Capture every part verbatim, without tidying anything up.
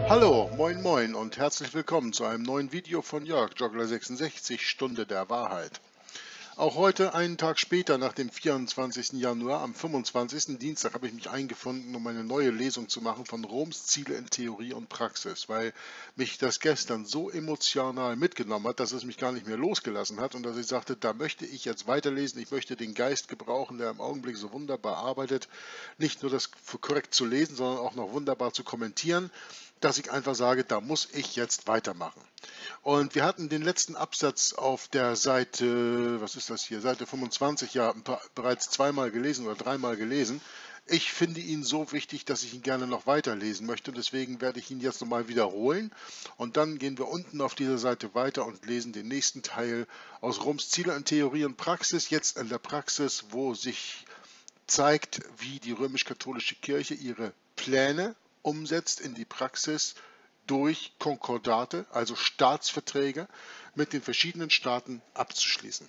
Hallo, moin moin und herzlich willkommen zu einem neuen Video von Jörg, Joggler sechsundsechzig, Stunde der Wahrheit. Auch heute, einen Tag später, nach dem vierundzwanzigsten Januar, am fünfundzwanzigsten Dienstag, habe ich mich eingefunden, um eine neue Lesung zu machen von Roms Ziele in Theorie und Praxis, weil mich das gestern so emotional mitgenommen hat, dass es mich gar nicht mehr losgelassen hat und dass ich sagte, da möchte ich jetzt weiterlesen, ich möchte den Geist gebrauchen, der im Augenblick so wunderbar arbeitet, nicht nur das für korrekt zu lesen, sondern auch noch wunderbar zu kommentieren, dass ich einfach sage, da muss ich jetzt weitermachen. Und wir hatten den letzten Absatz auf der Seite, was ist das hier, Seite fünfundzwanzig, ja bereits zweimal gelesen oder dreimal gelesen. Ich finde ihn so wichtig, dass ich ihn gerne noch weiterlesen möchte. Deswegen werde ich ihn jetzt nochmal wiederholen. Und dann gehen wir unten auf dieser Seite weiter und lesen den nächsten Teil aus Roms Ziele in Theorie und Praxis. Jetzt in der Praxis, wo sich zeigt, wie die römisch-katholische Kirche ihre Pläne umsetzt in die Praxis durch Konkordate, also Staatsverträge, mit den verschiedenen Staaten abzuschließen.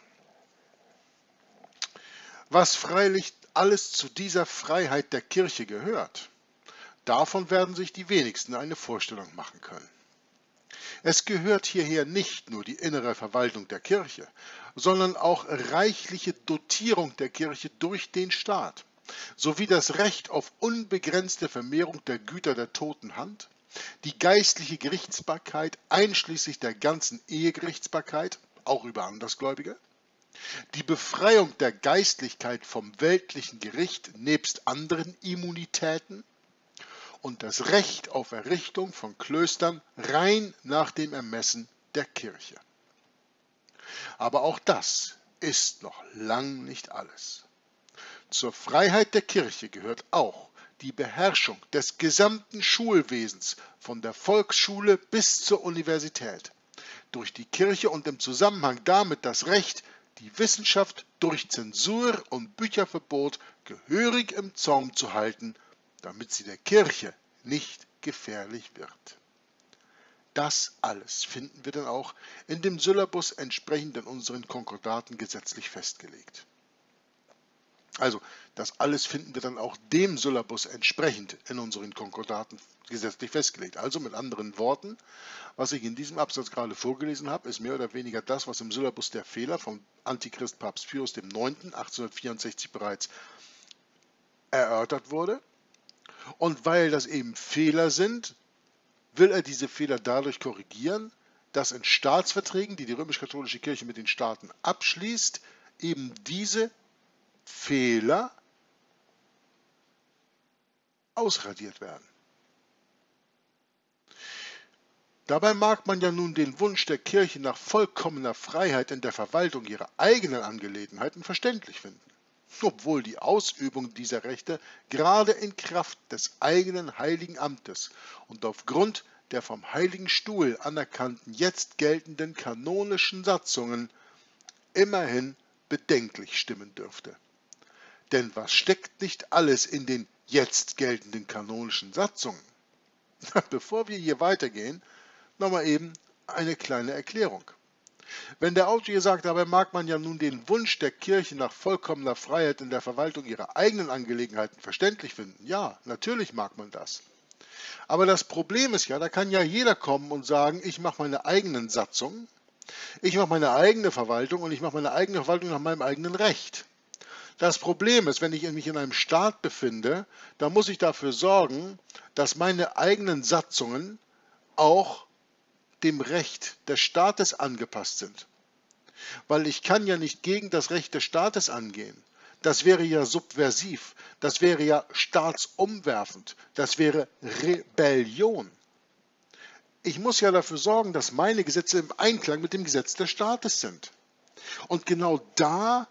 Was freilich alles zu dieser Freiheit der Kirche gehört, davon werden sich die wenigsten eine Vorstellung machen können. Es gehört hierher nicht nur die innere Verwaltung der Kirche, sondern auch reichliche Dotierung der Kirche durch den Staat, sowie das Recht auf unbegrenzte Vermehrung der Güter der toten Hand, die geistliche Gerichtsbarkeit einschließlich der ganzen Ehegerichtsbarkeit, auch über Andersgläubige, die Befreiung der Geistlichkeit vom weltlichen Gericht nebst anderen Immunitäten und das Recht auf Errichtung von Klöstern rein nach dem Ermessen der Kirche. Aber auch das ist noch lang nicht alles. Zur Freiheit der Kirche gehört auch die Beherrschung des gesamten Schulwesens von der Volksschule bis zur Universität, durch die Kirche und im Zusammenhang damit das Recht, die Wissenschaft durch Zensur und Bücherverbot gehörig im Zaum zu halten, damit sie der Kirche nicht gefährlich wird. Das alles finden wir dann auch in dem Syllabus entsprechend in unseren Konkordaten gesetzlich festgelegt. Also, das alles finden wir dann auch dem Syllabus entsprechend in unseren Konkordaten gesetzlich festgelegt. Also mit anderen Worten, was ich in diesem Absatz gerade vorgelesen habe, ist mehr oder weniger das, was im Syllabus der Fehler vom Antichrist Papst Pius der neunte achtzehnhundertvierundsechzig bereits erörtert wurde. Und weil das eben Fehler sind, will er diese Fehler dadurch korrigieren, dass in Staatsverträgen, die die römisch-katholische Kirche mit den Staaten abschließt, eben diese Fehler ausradiert werden. Dabei mag man ja nun den Wunsch der Kirche nach vollkommener Freiheit in der Verwaltung ihrer eigenen Angelegenheiten verständlich finden, obwohl die Ausübung dieser Rechte gerade in Kraft des eigenen heiligen Amtes und aufgrund der vom Heiligen Stuhl anerkannten jetzt geltenden kanonischen Satzungen immerhin bedenklich stimmen dürfte. Denn was steckt nicht alles in den jetzt geltenden kanonischen Satzungen? Bevor wir hier weitergehen, nochmal eben eine kleine Erklärung. Wenn der Autor hier sagt, dabei mag man ja nun den Wunsch der Kirche nach vollkommener Freiheit in der Verwaltung ihrer eigenen Angelegenheiten verständlich finden. Ja, natürlich mag man das. Aber das Problem ist ja, da kann ja jeder kommen und sagen, ich mache meine eigenen Satzungen, ich mache meine eigene Verwaltung und ich mache meine eigene Verwaltung nach meinem eigenen Recht. Das Problem ist, wenn ich mich in einem Staat befinde, dann muss ich dafür sorgen, dass meine eigenen Satzungen auch dem Recht des Staates angepasst sind. Weil ich kann ja nicht gegen das Recht des Staates angehen. Das wäre ja subversiv, das wäre ja staatsumwerfend, das wäre Rebellion. Ich muss ja dafür sorgen, dass meine Gesetze im Einklang mit dem Gesetz des Staates sind. Und genau da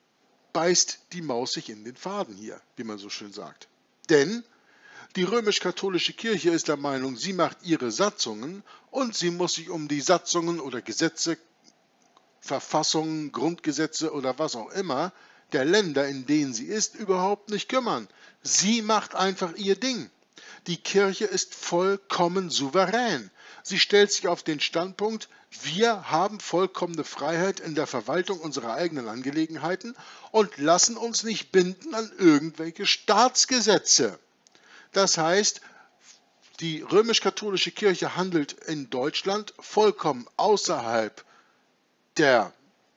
beißt die Maus sich in den Faden hier, wie man so schön sagt. Denn die römisch-katholische Kirche ist der Meinung, sie macht ihre Satzungen und sie muss sich um die Satzungen oder Gesetze, Verfassungen, Grundgesetze oder was auch immer der Länder, in denen sie ist, überhaupt nicht kümmern. Sie macht einfach ihr Ding. Die Kirche ist vollkommen souverän. Sie stellt sich auf den Standpunkt, wir haben vollkommene Freiheit in der Verwaltung unserer eigenen Angelegenheiten und lassen uns nicht binden an irgendwelche Staatsgesetze. Das heißt, Die römisch-katholische Kirche handelt in Deutschland vollkommen außerhalb der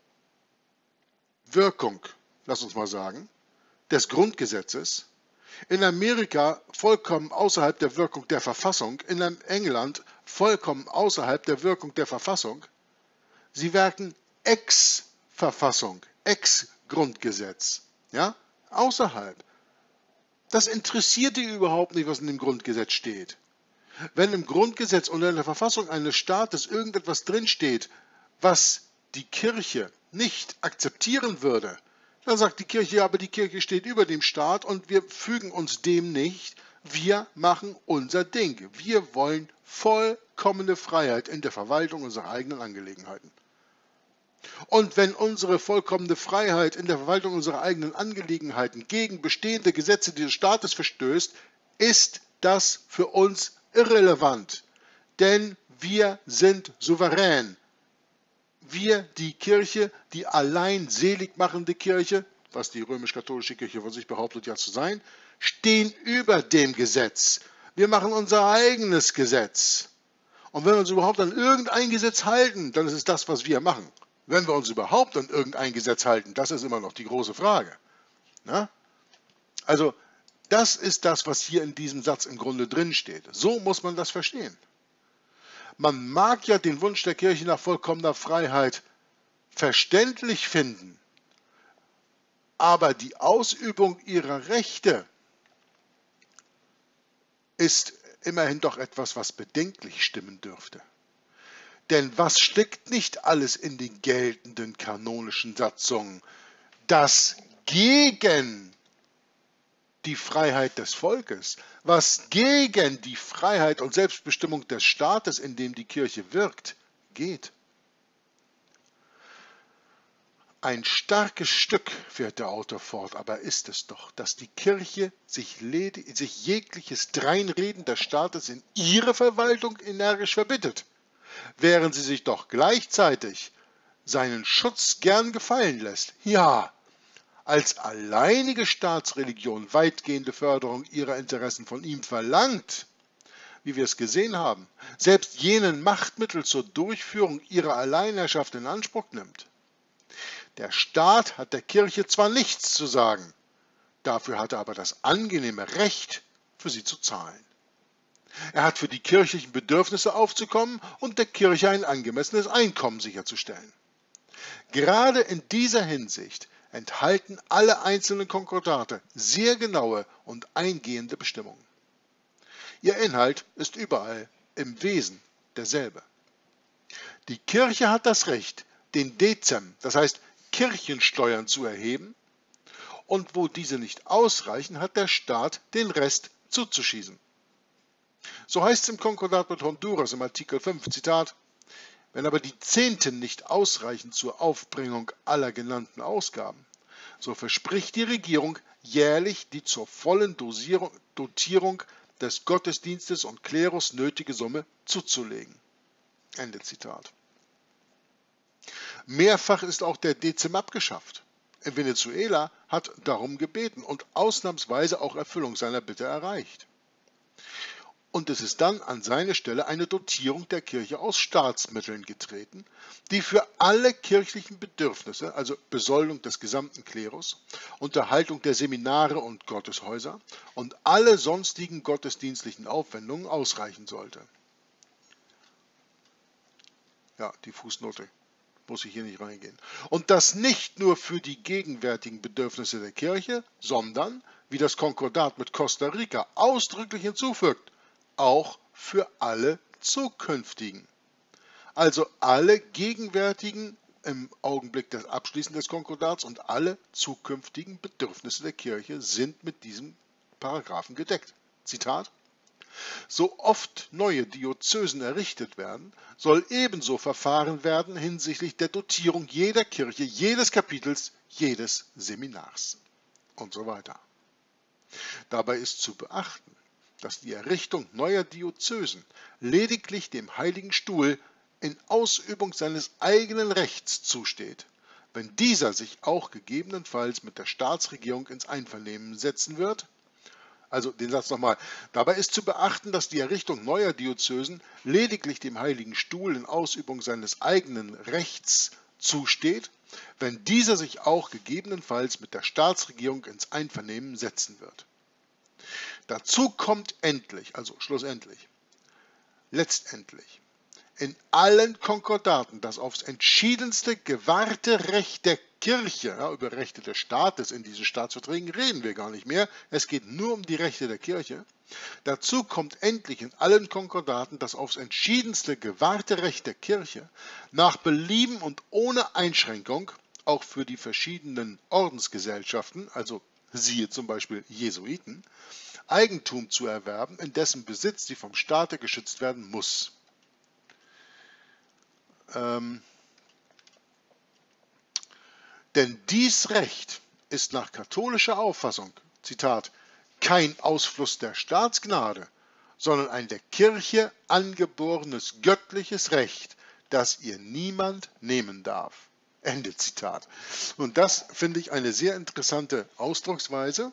Wirkung, lass uns mal sagen, des Grundgesetzes, in Amerika vollkommen außerhalb der Wirkung der Verfassung, in England vollkommen außerhalb der Wirkung der Verfassung. Sie werken ex-Verfassung, ex-Grundgesetz, ja, außerhalb. Das interessiert die überhaupt nicht, was in dem Grundgesetz steht. Wenn im Grundgesetz oder in der Verfassung eines Staates irgendetwas drinsteht, was die Kirche nicht akzeptieren würde, dann sagt die Kirche, ja, aber die Kirche steht über dem Staat und wir fügen uns dem nicht. Wir machen unser Ding. Wir wollen vollkommene Freiheit in der Verwaltung unserer eigenen Angelegenheiten. Und wenn unsere vollkommene Freiheit in der Verwaltung unserer eigenen Angelegenheiten gegen bestehende Gesetze dieses Staates verstößt, ist das für uns irrelevant. Denn wir sind souverän. Wir, die Kirche, die allein selig machende Kirche, was die römisch-katholische Kirche von sich behauptet ja zu sein, stehen über dem Gesetz. Wir machen unser eigenes Gesetz. Und wenn wir uns überhaupt an irgendein Gesetz halten, dann ist es das, was wir machen. Wenn wir uns überhaupt an irgendein Gesetz halten, das ist immer noch die große Frage. Na? Also, das ist das, was hier in diesem Satz im Grunde drin steht. So muss man das verstehen. Man mag ja den Wunsch der Kirche nach vollkommener Freiheit verständlich finden, aber die Ausübung ihrer Rechte ist immerhin doch etwas, was bedenklich stimmen dürfte. Denn was steckt nicht alles in den geltenden kanonischen Satzungen, das gegen die Freiheit des Volkes, was gegen die Freiheit und Selbstbestimmung des Staates, in dem die Kirche wirkt, geht. Ein starkes Stück, fährt der Autor fort, aber ist es doch, dass die Kirche sich, sich jegliches Dreinreden des Staates in ihre Verwaltung energisch verbittet, während sie sich doch gleichzeitig seinen Schutz gern gefallen lässt. Ja, als alleinige Staatsreligion weitgehende Förderung ihrer Interessen von ihm verlangt, wie wir es gesehen haben, selbst jenen Machtmittel zur Durchführung ihrer Alleinherrschaft in Anspruch nimmt. Der Staat hat der Kirche zwar nichts zu sagen, dafür hat er aber das angenehme Recht, für sie zu zahlen. Er hat für die kirchlichen Bedürfnisse aufzukommen und der Kirche ein angemessenes Einkommen sicherzustellen. Gerade in dieser Hinsicht enthalten alle einzelnen Konkordate sehr genaue und eingehende Bestimmungen. Ihr Inhalt ist überall im Wesen derselbe. Die Kirche hat das Recht, den Dezem, das heißt Kirchensteuern zu erheben, und wo diese nicht ausreichen, hat der Staat den Rest zuzuschießen. So heißt es im Konkordat mit Honduras im Artikel fünf, Zitat, wenn aber die Zehnten nicht ausreichen zur Aufbringung aller genannten Ausgaben, so verspricht die Regierung jährlich die zur vollen Dosierung, Dotierung des Gottesdienstes und Klerus nötige Summe zuzulegen. Ende Zitat. Mehrfach ist auch der Dezem abgeschafft. Venezuela hat darum gebeten und ausnahmsweise auch Erfüllung seiner Bitte erreicht. Und es ist dann an seine Stelle eine Dotierung der Kirche aus Staatsmitteln getreten, die für alle kirchlichen Bedürfnisse, also Besoldung des gesamten Klerus, Unterhaltung der Seminare und Gotteshäuser und alle sonstigen gottesdienstlichen Aufwendungen ausreichen sollte. Ja, die Fußnote muss ich hier nicht reingehen. Und das nicht nur für die gegenwärtigen Bedürfnisse der Kirche, sondern, wie das Konkordat mit Costa Rica ausdrücklich hinzufügt, auch für alle zukünftigen. Also alle gegenwärtigen im Augenblick des Abschließens des Konkordats und alle zukünftigen Bedürfnisse der Kirche sind mit diesem Paragraphen gedeckt. Zitat: So oft neue Diözesen errichtet werden, soll ebenso verfahren werden hinsichtlich der Dotierung jeder Kirche, jedes Kapitels, jedes Seminars und so weiter. Dabei ist zu beachten, dass die Errichtung neuer Diözesen lediglich dem Heiligen Stuhl in Ausübung seines eigenen Rechts zusteht, wenn dieser sich auch gegebenenfalls mit der Staatsregierung ins Einvernehmen setzen wird, Also den Satz nochmal. Dabei ist zu beachten, dass die Errichtung neuer Diözesen lediglich dem Heiligen Stuhl in Ausübung seines eigenen Rechts zusteht, wenn dieser sich auch gegebenenfalls mit der Staatsregierung ins Einvernehmen setzen wird. Dazu kommt endlich, also schlussendlich, letztendlich, in allen Konkordaten das aufs entschiedenste gewahrte Recht der Kirche, ja, über Rechte des Staates in diesen Staatsverträgen reden wir gar nicht mehr, es geht nur um die Rechte der Kirche. Dazu kommt endlich in allen Konkordaten das aufs entschiedenste gewahrte Recht der Kirche, nach Belieben und ohne Einschränkung auch für die verschiedenen Ordensgesellschaften, also siehe zum Beispiel Jesuiten, Eigentum zu erwerben, in dessen Besitz sie vom Staate geschützt werden muss. Ähm, denn dies Recht ist nach katholischer Auffassung, Zitat, kein Ausfluss der Staatsgnade, sondern ein der Kirche angeborenes göttliches Recht, das ihr niemand nehmen darf. Ende Zitat. Und das finde ich eine sehr interessante Ausdrucksweise.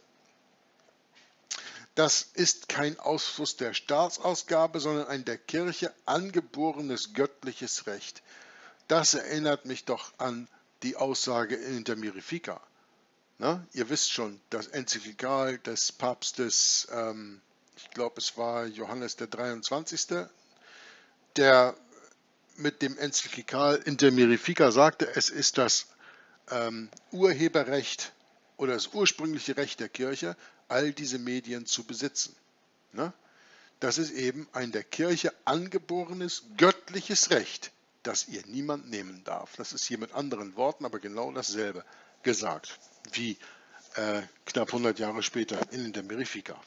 Das ist kein Ausfluss der Staatsausgabe, sondern ein der Kirche angeborenes göttliches Recht. Das erinnert mich doch an die Aussage in der Mirifica. Na, ihr wisst schon, das Enzyklikal des Papstes, ähm, ich glaube es war Johannes der dreiundzwanzigste., der mit dem Enzyklikal in der Mirifica sagte, es ist das ähm, Urheberrecht oder das ursprüngliche Recht der Kirche, all diese Medien zu besitzen. Na? Das ist eben ein der Kirche angeborenes göttliches Recht, das ihr niemand nehmen darf. Das ist hier mit anderen Worten, aber genau dasselbe gesagt, wie äh, knapp hundert Jahre später in der Mirifica.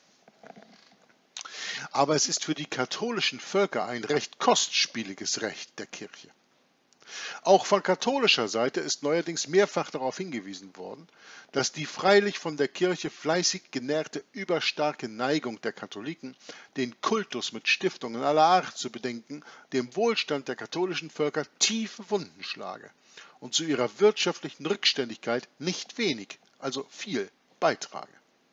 Aber es ist für die katholischen Völker ein recht kostspieliges Recht der Kirche. Auch von katholischer Seite ist neuerdings mehrfach darauf hingewiesen worden, dass die freilich von der Kirche fleißig genährte überstarke Neigung der Katholiken, den Kultus mit Stiftungen aller Art zu bedenken, dem Wohlstand der katholischen Völker tiefe Wunden schlage und zu ihrer wirtschaftlichen Rückständigkeit nicht wenig, also viel, beitrage.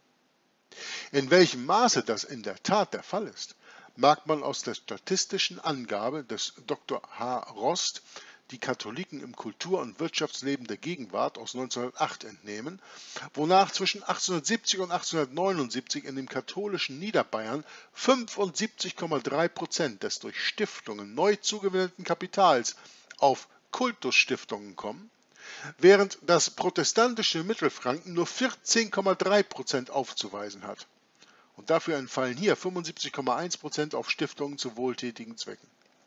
In welchem Maße das in der Tat der Fall ist, mag man aus der statistischen Angabe des Doktor H. Rost, die Katholiken im Kultur- und Wirtschaftsleben der Gegenwart aus neunzehnhundertacht entnehmen, wonach zwischen achtzehnhundertsiebzig und achtzehnhundertneunundsiebzig in dem katholischen Niederbayern fünfundsiebzig Komma drei Prozent des durch Stiftungen neu zugewinnten Kapitals auf Kultusstiftungen kommen, während das protestantische Mittelfranken nur vierzehn Komma drei Prozent aufzuweisen hat. Und dafür entfallen hier fünfundsiebzig Komma eins Prozent auf Stiftungen zu wohltätigen Zwecken.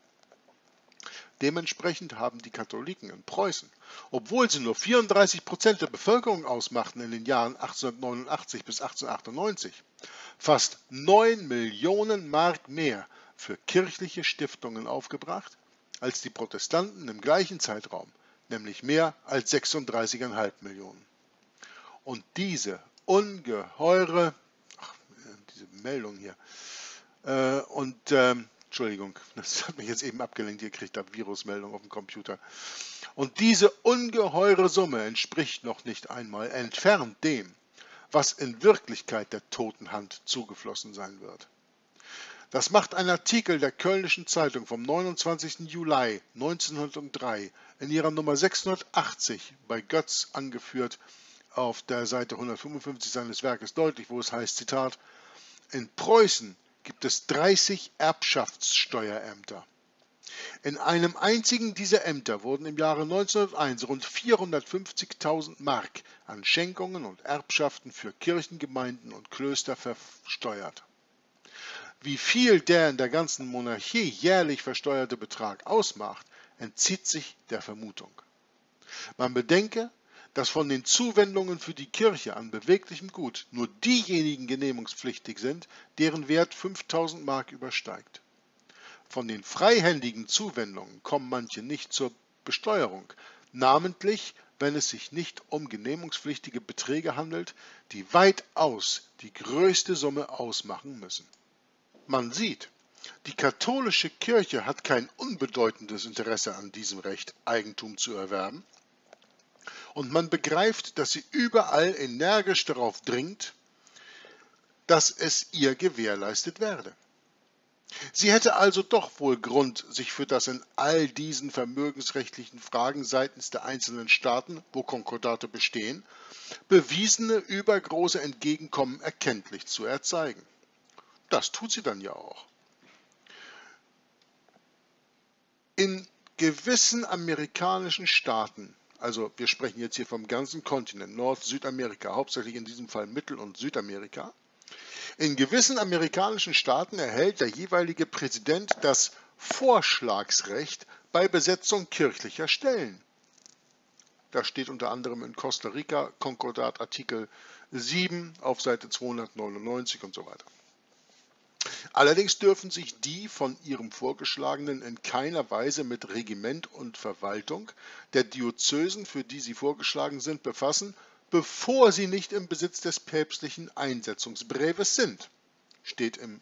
Dementsprechend haben die Katholiken in Preußen, obwohl sie nur vierunddreißig Prozent der Bevölkerung ausmachten in den Jahren achtzehnhundertneunundachtzig bis achtzehnhundertachtundneunzig, fast neun Millionen Mark mehr für kirchliche Stiftungen aufgebracht, als die Protestanten im gleichen Zeitraum, nämlich mehr als sechsunddreißig Komma fünf Millionen. Und diese ungeheure, ach, diese Meldung hier, äh, und ähm, Entschuldigung, das hat mich jetzt eben abgelenkt, ihr kriegt da Virusmeldung auf dem Computer. Und diese ungeheure Summe entspricht noch nicht einmal entfernt dem, was in Wirklichkeit der toten Hand zugeflossen sein wird. Das macht ein Artikel der Kölnischen Zeitung vom neunundzwanzigsten Juli neunzehnhundertdrei in ihrer Nummer sechshundertachtzig bei Götz angeführt auf der Seite hundertfünfundfünfzig seines Werkes deutlich, wo es heißt, Zitat, in Preußen gibt es dreißig Erbschaftssteuerämter. In einem einzigen dieser Ämter wurden im Jahre neunzehnhunderteins rund vierhundertfünfzigtausend Mark an Schenkungen und Erbschaften für Kirchengemeinden und Klöster versteuert. Wie viel der in der ganzen Monarchie jährlich versteuerte Betrag ausmacht, entzieht sich der Vermutung. Man bedenke, dass von den Zuwendungen für die Kirche an beweglichem Gut nur diejenigen genehmigungspflichtig sind, deren Wert fünftausend Mark übersteigt. Von den freihändigen Zuwendungen kommen manche nicht zur Besteuerung, namentlich wenn es sich nicht um genehmigungspflichtige Beträge handelt, die weitaus die größte Summe ausmachen müssen. Man sieht, die katholische Kirche hat kein unbedeutendes Interesse an diesem Recht, Eigentum zu erwerben, und man begreift, dass sie überall energisch darauf dringt, dass es ihr gewährleistet werde. Sie hätte also doch wohl Grund, sich für das in all diesen vermögensrechtlichen Fragen seitens der einzelnen Staaten, wo Konkordate bestehen, bewiesene übergroße Entgegenkommen erkenntlich zu erzeigen. Das tut sie dann ja auch. In gewissen amerikanischen Staaten, also wir sprechen jetzt hier vom ganzen Kontinent, Nord-, Südamerika, hauptsächlich in diesem Fall Mittel- und Südamerika, in gewissen amerikanischen Staaten erhält der jeweilige Präsident das Vorschlagsrecht bei Besetzung kirchlicher Stellen. Das steht unter anderem in Costa Rica, Konkordat Artikel sieben auf Seite zweihundertneunundneunzig und so weiter. Allerdings dürfen sich die von ihrem Vorgeschlagenen in keiner Weise mit Regiment und Verwaltung der Diözesen, für die sie vorgeschlagen sind, befassen, bevor sie nicht im Besitz des päpstlichen Einsetzungsbreves sind, steht im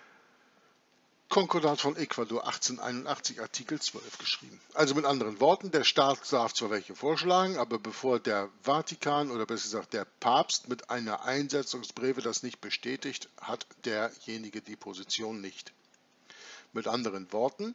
Konkordat von Ecuador achtzehnhunderteinundachtzig Artikel zwölf geschrieben. Also mit anderen Worten, der Staat darf zwar welche vorschlagen, aber bevor der Vatikan oder besser gesagt der Papst mit einer Einsetzungsbreve das nicht bestätigt, hat derjenige die Position nicht. Mit anderen Worten,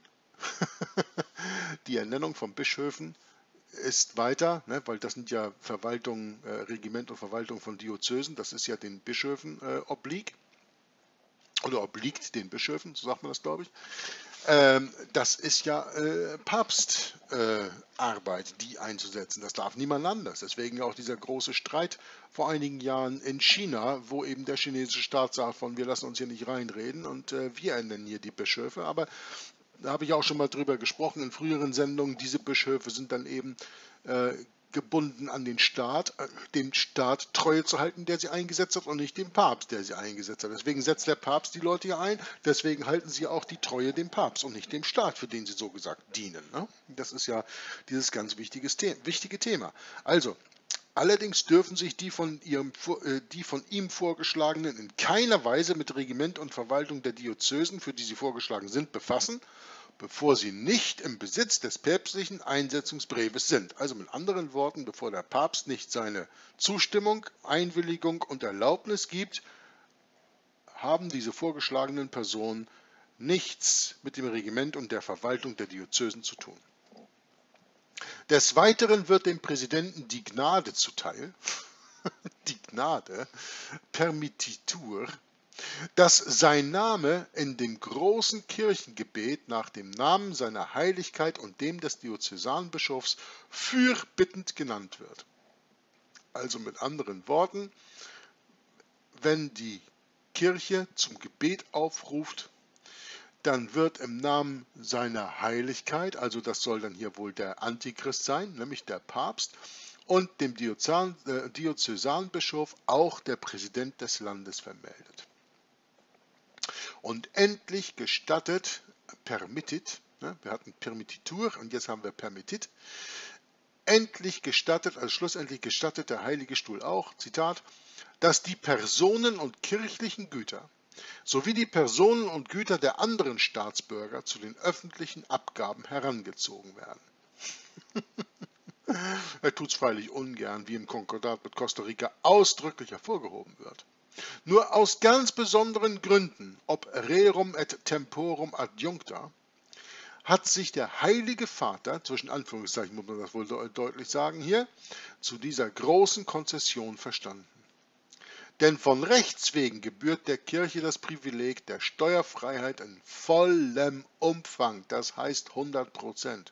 die Ernennung von Bischöfen ist weiter, ne, weil das sind ja Verwaltung, äh, Regiment und Verwaltung von Diözesen, das ist ja den Bischöfen äh, oblig, oder obliegt den Bischöfen, so sagt man das, glaube ich. Ähm, das ist ja äh, Papstarbeit, äh, die einzusetzen. Das darf niemand anders. Deswegen auch dieser große Streit vor einigen Jahren in China, wo eben der chinesische Staat sagt, von wir lassen uns hier nicht reinreden und äh, wir ernennen hier die Bischöfe. Aber da habe ich auch schon mal drüber gesprochen in früheren Sendungen, diese Bischöfe sind dann eben äh, gebunden an den Staat, äh, dem Staat Treue zu halten, der sie eingesetzt hat und nicht dem Papst, der sie eingesetzt hat. Deswegen setzt der Papst die Leute hier ein, deswegen halten sie auch die Treue dem Papst und nicht dem Staat, für den sie so gesagt dienen. Ne? Das ist ja dieses ganz wichtiges The- wichtige Thema. Also, allerdings dürfen sich die von, ihrem, die von ihm vorgeschlagenen in keiner Weise mit Regiment und Verwaltung der Diözesen, für die sie vorgeschlagen sind, befassen, bevor sie nicht im Besitz des päpstlichen Einsetzungsbreves sind. Also mit anderen Worten, bevor der Papst nicht seine Zustimmung, Einwilligung und Erlaubnis gibt, haben diese vorgeschlagenen Personen nichts mit dem Regiment und der Verwaltung der Diözesen zu tun. Des Weiteren wird dem Präsidenten die Gnade zuteil, die Gnade, Permittitur, dass sein Name in dem großen Kirchengebet nach dem Namen seiner Heiligkeit und dem des Diözesanbischofs fürbittend genannt wird. Also mit anderen Worten, wenn die Kirche zum Gebet aufruft, dann wird im Namen seiner Heiligkeit, also das soll dann hier wohl der Antichrist sein, nämlich der Papst, und dem Diözan, äh, Diözesanbischof auch der Präsident des Landes vermeldet. Und endlich gestattet, permitted, ne, wir hatten Permittitur und jetzt haben wir permitted, endlich gestattet, also schlussendlich gestattet der Heilige Stuhl auch, Zitat, dass die Personen und kirchlichen Güter sowie die Personen und Güter der anderen Staatsbürger zu den öffentlichen Abgaben herangezogen werden. Er tut es freilich ungern, wie im Konkordat mit Costa Rica ausdrücklich hervorgehoben wird. Nur aus ganz besonderen Gründen, ob rerum et temporum adjuncta, hat sich der Heilige Vater, zwischen Anführungszeichen muss man das wohl deutlich sagen hier, zu dieser großen Konzession verstanden. Denn von Rechts wegen gebührt der Kirche das Privileg der Steuerfreiheit in vollem Umfang, das heißt hundert Prozent.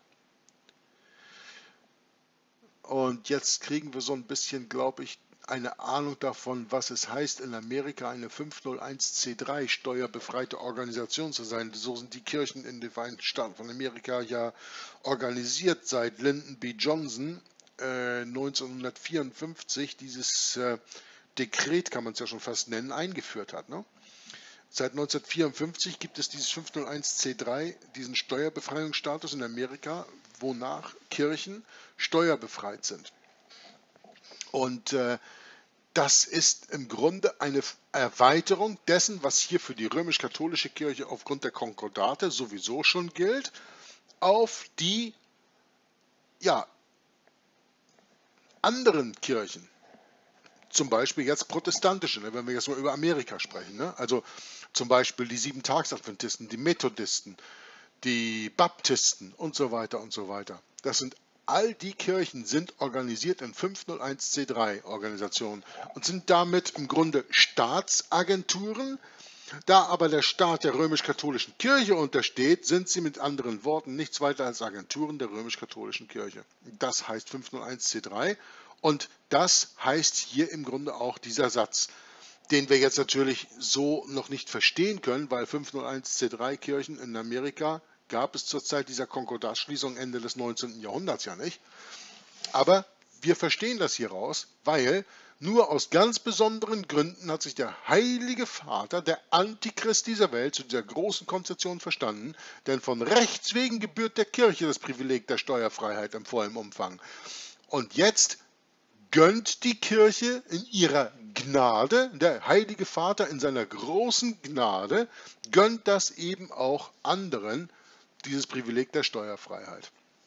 Und jetzt kriegen wir so ein bisschen, glaube ich, eine Ahnung davon, was es heißt, in Amerika eine fünfhunderteins C drei steuerbefreite Organisation zu sein. So sind die Kirchen in den Vereinigten Staaten von Amerika ja organisiert, seit Lyndon B. Johnson äh, neunzehnhundertvierundfünfzig dieses äh, Dekret, kann man es ja schon fast nennen, eingeführt hat. Ne? Seit neunzehnhundertvierundfünfzig gibt es dieses fünfhunderteins C drei, diesen Steuerbefreiungsstatus in Amerika, wonach Kirchen steuerbefreit sind. Und äh, das ist im Grunde eine Erweiterung dessen, was hier für die römisch-katholische Kirche aufgrund der Konkordate sowieso schon gilt, auf die ja, anderen Kirchen, zum Beispiel jetzt protestantische, ne, wenn wir jetzt mal über Amerika sprechen. Ne? Also zum Beispiel die Sieben-Tags-Adventisten, die Methodisten, die Baptisten und so weiter und so weiter. Das sind all die Kirchen sind organisiert in fünf null eins C drei Organisationen und sind damit im Grunde Staatsagenturen. Da aber der Staat der römisch-katholischen Kirche untersteht, sind sie mit anderen Worten nichts weiter als Agenturen der römisch-katholischen Kirche. Das heißt fünf null eins C drei und das heißt hier im Grunde auch dieser Satz, den wir jetzt natürlich so noch nicht verstehen können, weil fünf null eins C drei Kirchen in Amerika gab es zur Zeit dieser Konkordatschließung Ende des neunzehnten Jahrhunderts ja nicht. Aber wir verstehen das hier raus, weil nur aus ganz besonderen Gründen hat sich der Heilige Vater, der Antichrist dieser Welt, zu dieser großen Konzession verstanden, denn von Rechts wegen gebührt der Kirche das Privileg der Steuerfreiheit im vollen Umfang. Und jetzt gönnt die Kirche in ihrer Gnade, der Heilige Vater in seiner großen Gnade, gönnt das eben auch anderen, dieses Privileg der Steuerfreiheit.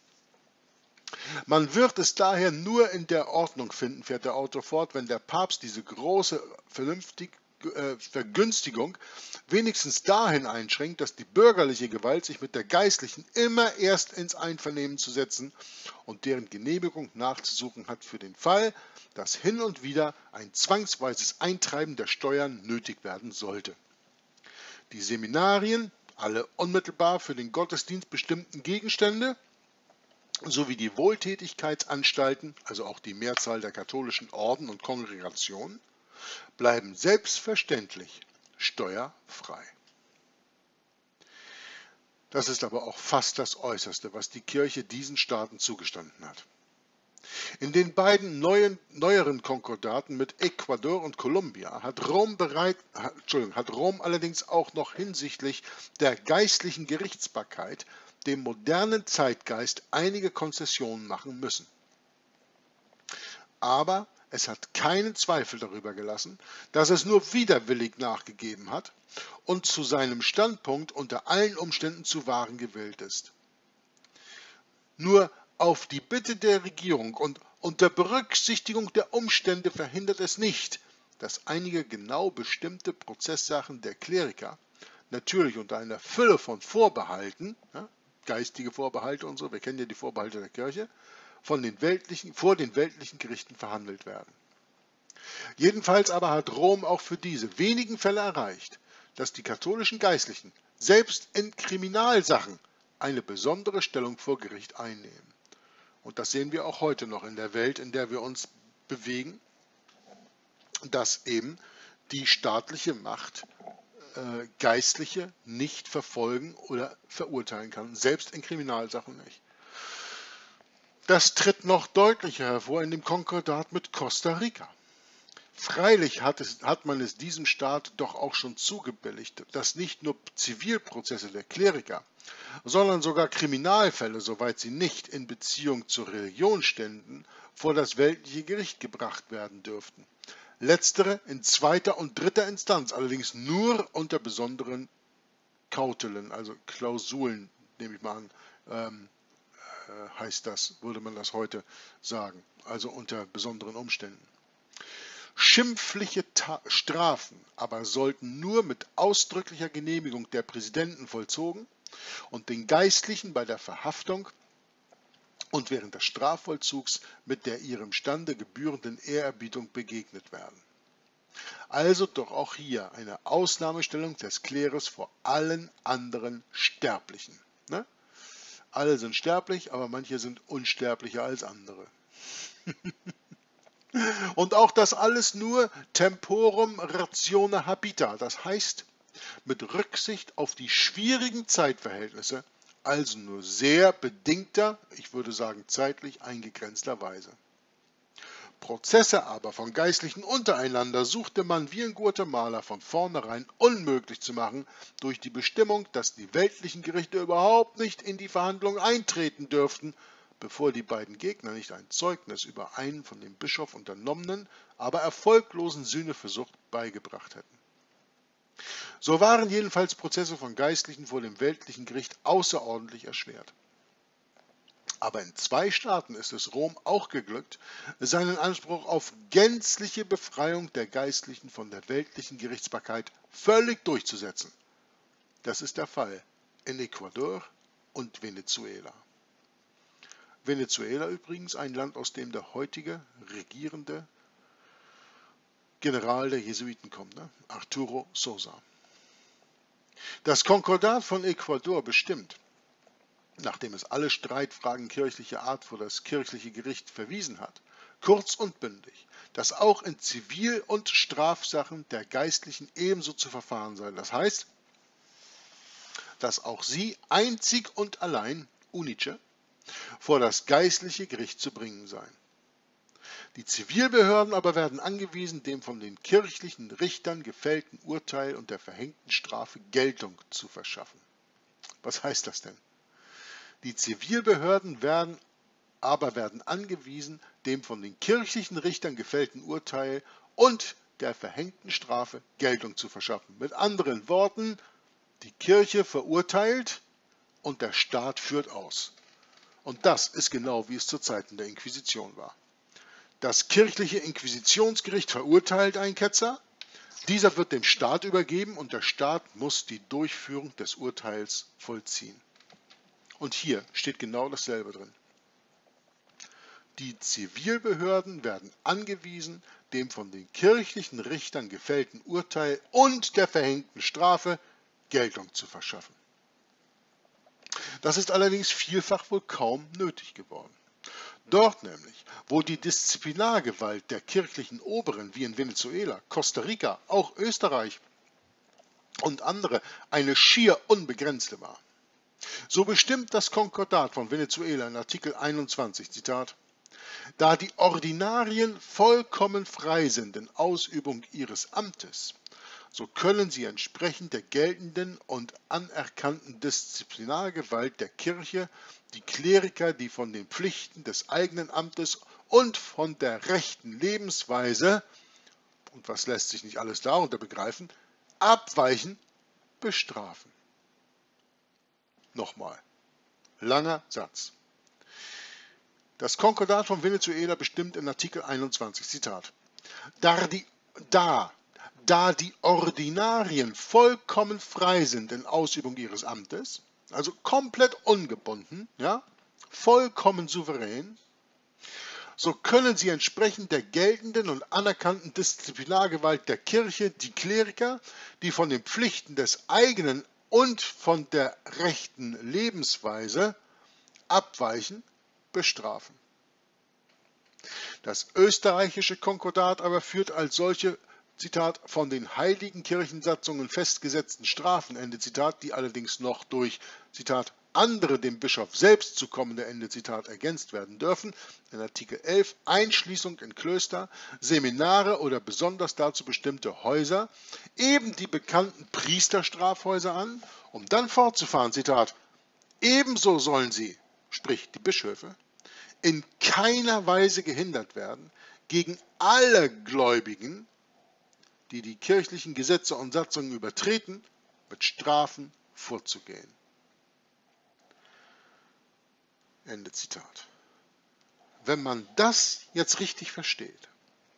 Man wird es daher nur in der Ordnung finden, fährt der Autor fort, wenn der Papst diese große vernünftig, äh, Vergünstigung wenigstens dahin einschränkt, dass die bürgerliche Gewalt sich mit der geistlichen immer erst ins Einvernehmen zu setzen und deren Genehmigung nachzusuchen hat für den Fall, dass hin und wieder ein zwangsweises Eintreiben der Steuern nötig werden sollte. Die Seminarien, alle unmittelbar für den Gottesdienst bestimmten Gegenstände, sowie die Wohltätigkeitsanstalten, also auch die Mehrzahl der katholischen Orden und Kongregationen, bleiben selbstverständlich steuerfrei. Das ist aber auch fast das Äußerste, was die Kirche diesen Staaten zugestanden hat. In den beiden neuen, neueren Konkordaten mit Ecuador und Kolumbia hat Rom, bereit, Entschuldigung, hat Rom allerdings auch noch hinsichtlich der geistlichen Gerichtsbarkeit dem modernen Zeitgeist einige Konzessionen machen müssen. Aber es hat keinen Zweifel darüber gelassen, dass es nur widerwillig nachgegeben hat und zu seinem Standpunkt unter allen Umständen zu wahren gewillt ist. Nur auf die Bitte der Regierung und unter Berücksichtigung der Umstände verhindert es nicht, dass einige genau bestimmte Prozesssachen der Kleriker, natürlich unter einer Fülle von Vorbehalten, ja, geistige Vorbehalte und so, wir kennen ja die Vorbehalte der Kirche, von den weltlichen, vor den weltlichen Gerichten verhandelt werden. Jedenfalls aber hat Rom auch für diese wenigen Fälle erreicht, dass die katholischen Geistlichen selbst in Kriminalsachen eine besondere Stellung vor Gericht einnehmen. Und das sehen wir auch heute noch in der Welt, in der wir uns bewegen, dass eben die staatliche Macht äh, Geistliche nicht verfolgen oder verurteilen kann, selbst in Kriminalsachen nicht. Das tritt noch deutlicher hervor in dem Konkordat mit Costa Rica. Freilich hat, es, hat man es diesem Staat doch auch schon zugebilligt, dass nicht nur Zivilprozesse der Kleriker, sondern sogar Kriminalfälle, soweit sie nicht in Beziehung zur Religion ständen, vor das weltliche Gericht gebracht werden dürften. Letztere in zweiter und dritter Instanz, allerdings nur unter besonderen Kautelen, also Klausulen, nehme ich mal an, ähm, äh, heißt das, würde man das heute sagen, also unter besonderen Umständen. Schimpfliche Ta- Strafen aber sollten nur mit ausdrücklicher Genehmigung der Präsidenten vollzogen und den Geistlichen bei der Verhaftung und während des Strafvollzugs mit der ihrem Stande gebührenden Ehrerbietung begegnet werden. Also doch auch hier eine Ausnahmestellung des Klerus vor allen anderen Sterblichen. Ne? Alle sind sterblich, aber manche sind unsterblicher als andere. Und auch das alles nur temporum ratione habita, das heißt mit Rücksicht auf die schwierigen Zeitverhältnisse, also nur sehr bedingter, ich würde sagen zeitlich eingegrenzter Weise. Prozesse aber von Geistlichen untereinander suchte man wie in Guatemala von vornherein unmöglich zu machen durch die Bestimmung, dass die weltlichen Gerichte überhaupt nicht in die Verhandlungen eintreten dürften, bevor die beiden Gegner nicht ein Zeugnis über einen von dem Bischof unternommenen, aber erfolglosen Sühneversuch beigebracht hätten. So waren jedenfalls Prozesse von Geistlichen vor dem weltlichen Gericht außerordentlich erschwert. Aber in zwei Staaten ist es Rom auch geglückt, seinen Anspruch auf gänzliche Befreiung der Geistlichen von der weltlichen Gerichtsbarkeit völlig durchzusetzen. Das ist der Fall in Ecuador und Venezuela. Venezuela übrigens ein Land, aus dem der heutige regierende General der Jesuiten kommt, ne? Arturo Sosa. Das Konkordat von Ecuador bestimmt, nachdem es alle Streitfragen kirchlicher Art vor das kirchliche Gericht verwiesen hat, kurz und bündig, dass auch in Zivil- und Strafsachen der Geistlichen ebenso zu verfahren sei. Das heißt, dass auch sie einzig und allein, unice, vor das geistliche Gericht zu bringen seien. Die Zivilbehörden aber werden angewiesen, dem von den kirchlichen Richtern gefällten Urteil und der verhängten Strafe Geltung zu verschaffen. Was heißt das denn? Die Zivilbehörden werden aber werden angewiesen, dem von den kirchlichen Richtern gefällten Urteil und der verhängten Strafe Geltung zu verschaffen. Mit anderen Worten, die Kirche verurteilt und der Staat führt aus. Und das ist genau, wie es zu Zeiten der Inquisition war. Das kirchliche Inquisitionsgericht verurteilt einen Ketzer, dieser wird dem Staat übergeben und der Staat muss die Durchführung des Urteils vollziehen. Und hier steht genau dasselbe drin. Die Zivilbehörden werden angewiesen, dem von den kirchlichen Richtern gefällten Urteil und der verhängten Strafe Geltung zu verschaffen. Das ist allerdings vielfach wohl kaum nötig geworden. Dort nämlich, wo die Disziplinargewalt der kirchlichen Oberen wie in Venezuela, Costa Rica, auch Österreich und andere eine schier unbegrenzte war. So bestimmt das Konkordat von Venezuela in Artikel einundzwanzig, Zitat, da die Ordinarien vollkommen frei sind in Ausübung ihres Amtes, so können sie entsprechend der geltenden und anerkannten Disziplinargewalt der Kirche die Kleriker, die von den Pflichten des eigenen Amtes und von der rechten Lebensweise, und was lässt sich nicht alles darunter begreifen, abweichen, bestrafen. Nochmal, langer Satz. Das Konkordat von Venezuela bestimmt in Artikel einundzwanzig, Zitat, da die, da, da die Ordinarien vollkommen frei sind in Ausübung ihres Amtes, also komplett ungebunden, ja, vollkommen souverän, so können sie entsprechend der geltenden und anerkannten Disziplinargewalt der Kirche die Kleriker, die von den Pflichten des eigenen und von der rechten Lebensweise abweichen, bestrafen. Das österreichische Konkordat aber führt als solche, Zitat, von den heiligen Kirchensatzungen festgesetzten Strafen, Ende Zitat, die allerdings noch durch, Zitat, andere dem Bischof selbst zukommende, Ende Zitat, ergänzt werden dürfen, in Artikel elf, Einschließung in Klöster, Seminare oder besonders dazu bestimmte Häuser, eben die bekannten Priesterstrafhäuser an, um dann fortzufahren, Zitat, ebenso sollen sie, sprich die Bischöfe, in keiner Weise gehindert werden, gegen alle Gläubigen, die die kirchlichen Gesetze und Satzungen übertreten, mit Strafen vorzugehen. Ende Zitat. Wenn man das jetzt richtig versteht,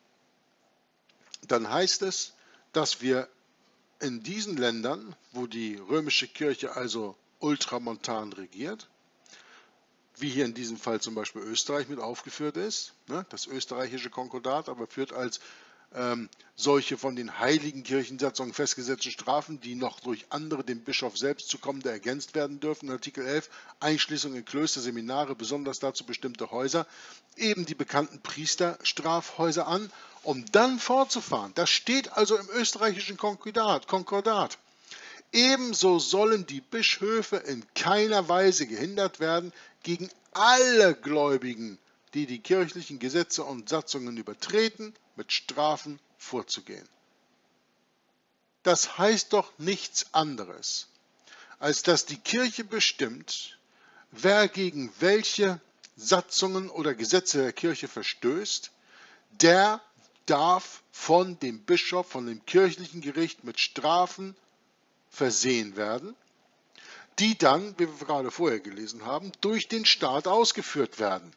dann heißt es, dass wir in diesen Ländern, wo die römische Kirche also ultramontan regiert, wie hier in diesem Fall zum Beispiel Österreich mit aufgeführt ist, ne, das österreichische Konkordat, aber führt als ähm, solche von den heiligen Kirchensatzungen festgesetzten Strafen, die noch durch andere dem Bischof selbst zukommende ergänzt werden dürfen, Artikel elf, Einschließung in Klöster, Seminare, besonders dazu bestimmte Häuser, eben die bekannten Priesterstrafhäuser an, um dann fortzufahren. Das steht also im österreichischen Konkordat. Konkordat. Ebenso sollen die Bischöfe in keiner Weise gehindert werden, gegen alle Gläubigen, die die kirchlichen Gesetze und Satzungen übertreten, mit Strafen vorzugehen. Das heißt doch nichts anderes, als dass die Kirche bestimmt, wer gegen welche Satzungen oder Gesetze der Kirche verstößt, der darf von dem Bischof, von dem kirchlichen Gericht mit Strafen versehen werden. die dann, wie wir gerade vorher gelesen haben, durch den Staat ausgeführt werden.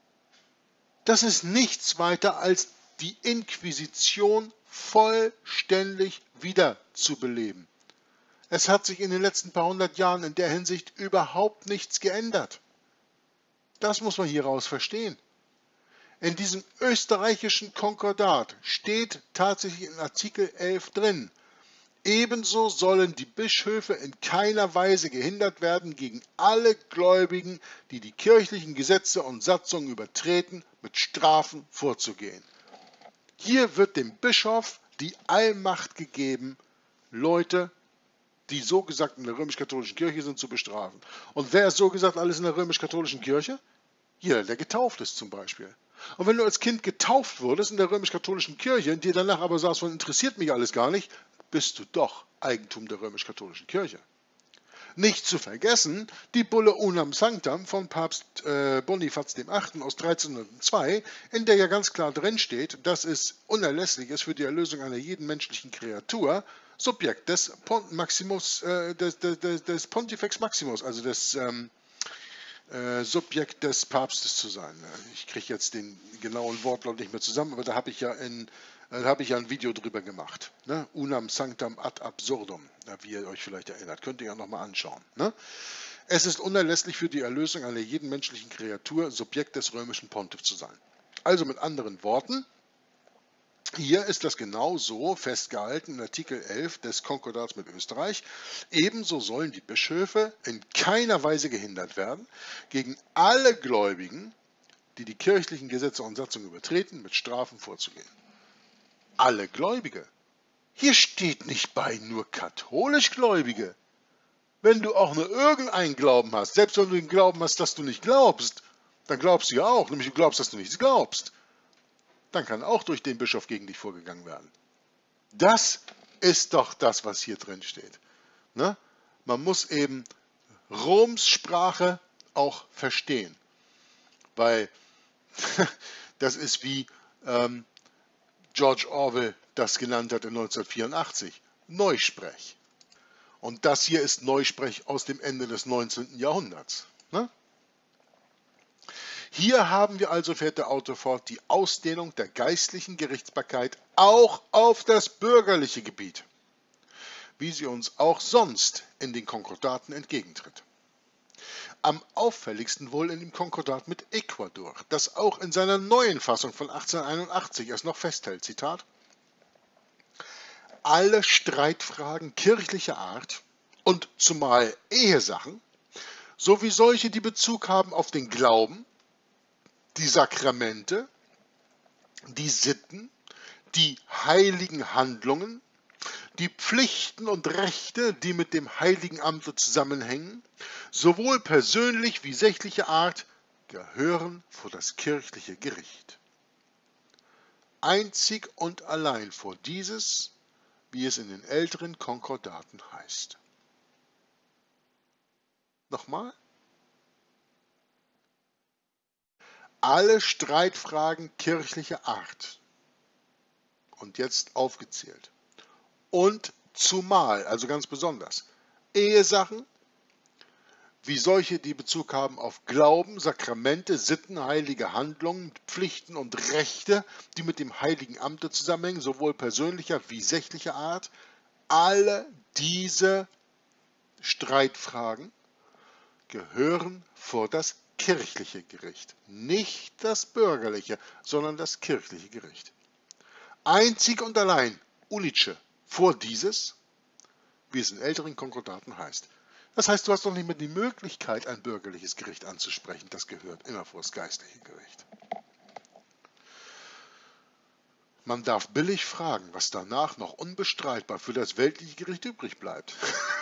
Das ist nichts weiter als die Inquisition vollständig wiederzubeleben. Es hat sich in den letzten paar hundert Jahren in der Hinsicht überhaupt nichts geändert. Das muss man hieraus verstehen. In diesem österreichischen Konkordat steht tatsächlich in Artikel elf drin: Ebenso sollen die Bischöfe in keiner Weise gehindert werden, gegen alle Gläubigen, die die kirchlichen Gesetze und Satzungen übertreten, mit Strafen vorzugehen. Hier wird dem Bischof die Allmacht gegeben, Leute, die so gesagt in der römisch-katholischen Kirche sind, zu bestrafen. Und wer ist so gesagt alles in der römisch-katholischen Kirche? Jeder, der getauft ist zum Beispiel. Und wenn du als Kind getauft wurdest in der römisch-katholischen Kirche und dir danach aber sagst, von interessiert mich alles gar nicht, bist du doch Eigentum der römisch-katholischen Kirche. Nicht zu vergessen, die Bulle Unam Sanctam von Papst äh, Bonifaz der Achte aus dreizehnhundertzwei, in der ja ganz klar drin steht, dass es unerlässlich ist für die Erlösung einer jeden menschlichen Kreatur, Subjekt des, Pont Maximus, äh, des, des, des, des Pontifex Maximus, also des ähm, äh, Subjekt des Papstes zu sein. Ich kriege jetzt den genauen Wortlaut nicht mehr zusammen, aber da habe ich ja in Da habe ich ja ein Video drüber gemacht. Ne? Unam Sanctam ad absurdum, ja, wie ihr euch vielleicht erinnert. Könnt ihr ja nochmal anschauen. Ne? Es ist unerlässlich für die Erlösung einer jeden menschlichen Kreatur, Subjekt des römischen Pontiff zu sein. Also mit anderen Worten, hier ist das genau so festgehalten in Artikel elf des Konkordats mit Österreich. Ebenso sollen die Bischöfe in keiner Weise gehindert werden, gegen alle Gläubigen, die die kirchlichen Gesetze und Satzungen übertreten, mit Strafen vorzugehen. Alle Gläubige. Hier steht nicht bei nur katholisch Gläubige. Wenn du auch nur irgendeinen Glauben hast, selbst wenn du den Glauben hast, dass du nicht glaubst, dann glaubst du ja auch, nämlich du glaubst, dass du nichts glaubst. Dann kann auch durch den Bischof gegen dich vorgegangen werden. Das ist doch das, was hier drin steht. Ne? Man muss eben Roms Sprache auch verstehen, weil das ist wie ähm, George Orwell das genannt hat in neunzehnhundertvierundachtzig, Neusprech. Und das hier ist Neusprech aus dem Ende des neunzehnten Jahrhunderts. Ne? Hier haben wir also, fährt der Autor fort, die Ausdehnung der geistlichen Gerichtsbarkeit auch auf das bürgerliche Gebiet, wie sie uns auch sonst in den Konkordaten entgegentritt. Am auffälligsten wohl in dem Konkordat mit Ecuador, das auch in seiner neuen Fassung von achtzehnhunderteinundachtzig es noch festhält, Zitat: Alle Streitfragen kirchlicher Art und zumal Ehesachen, sowie solche, die Bezug haben auf den Glauben, die Sakramente, die Sitten, die heiligen Handlungen, die Pflichten und Rechte, die mit dem heiligen Amte zusammenhängen, sowohl persönlich wie sächlicher Art, gehören vor das kirchliche Gericht. Einzig und allein vor dieses, wie es in den älteren Konkordaten heißt. Nochmal? Alle Streitfragen kirchlicher Art, und jetzt aufgezählt, und zumal, also ganz besonders, Ehesachen, wie solche, die Bezug haben auf Glauben, Sakramente, Sitten, heilige Handlungen, Pflichten und Rechte, die mit dem heiligen Amte zusammenhängen, sowohl persönlicher wie sächlicher Art, alle diese Streitfragen gehören vor das kirchliche Gericht, nicht das bürgerliche, sondern das kirchliche Gericht. Einzig und allein, unice, vor dieses, wie es in älteren Konkordaten heißt. Das heißt, du hast doch nicht mehr die Möglichkeit, ein bürgerliches Gericht anzusprechen. Das gehört immer vor das geistliche Gericht. Man darf billig fragen, was danach noch unbestreitbar für das weltliche Gericht übrig bleibt.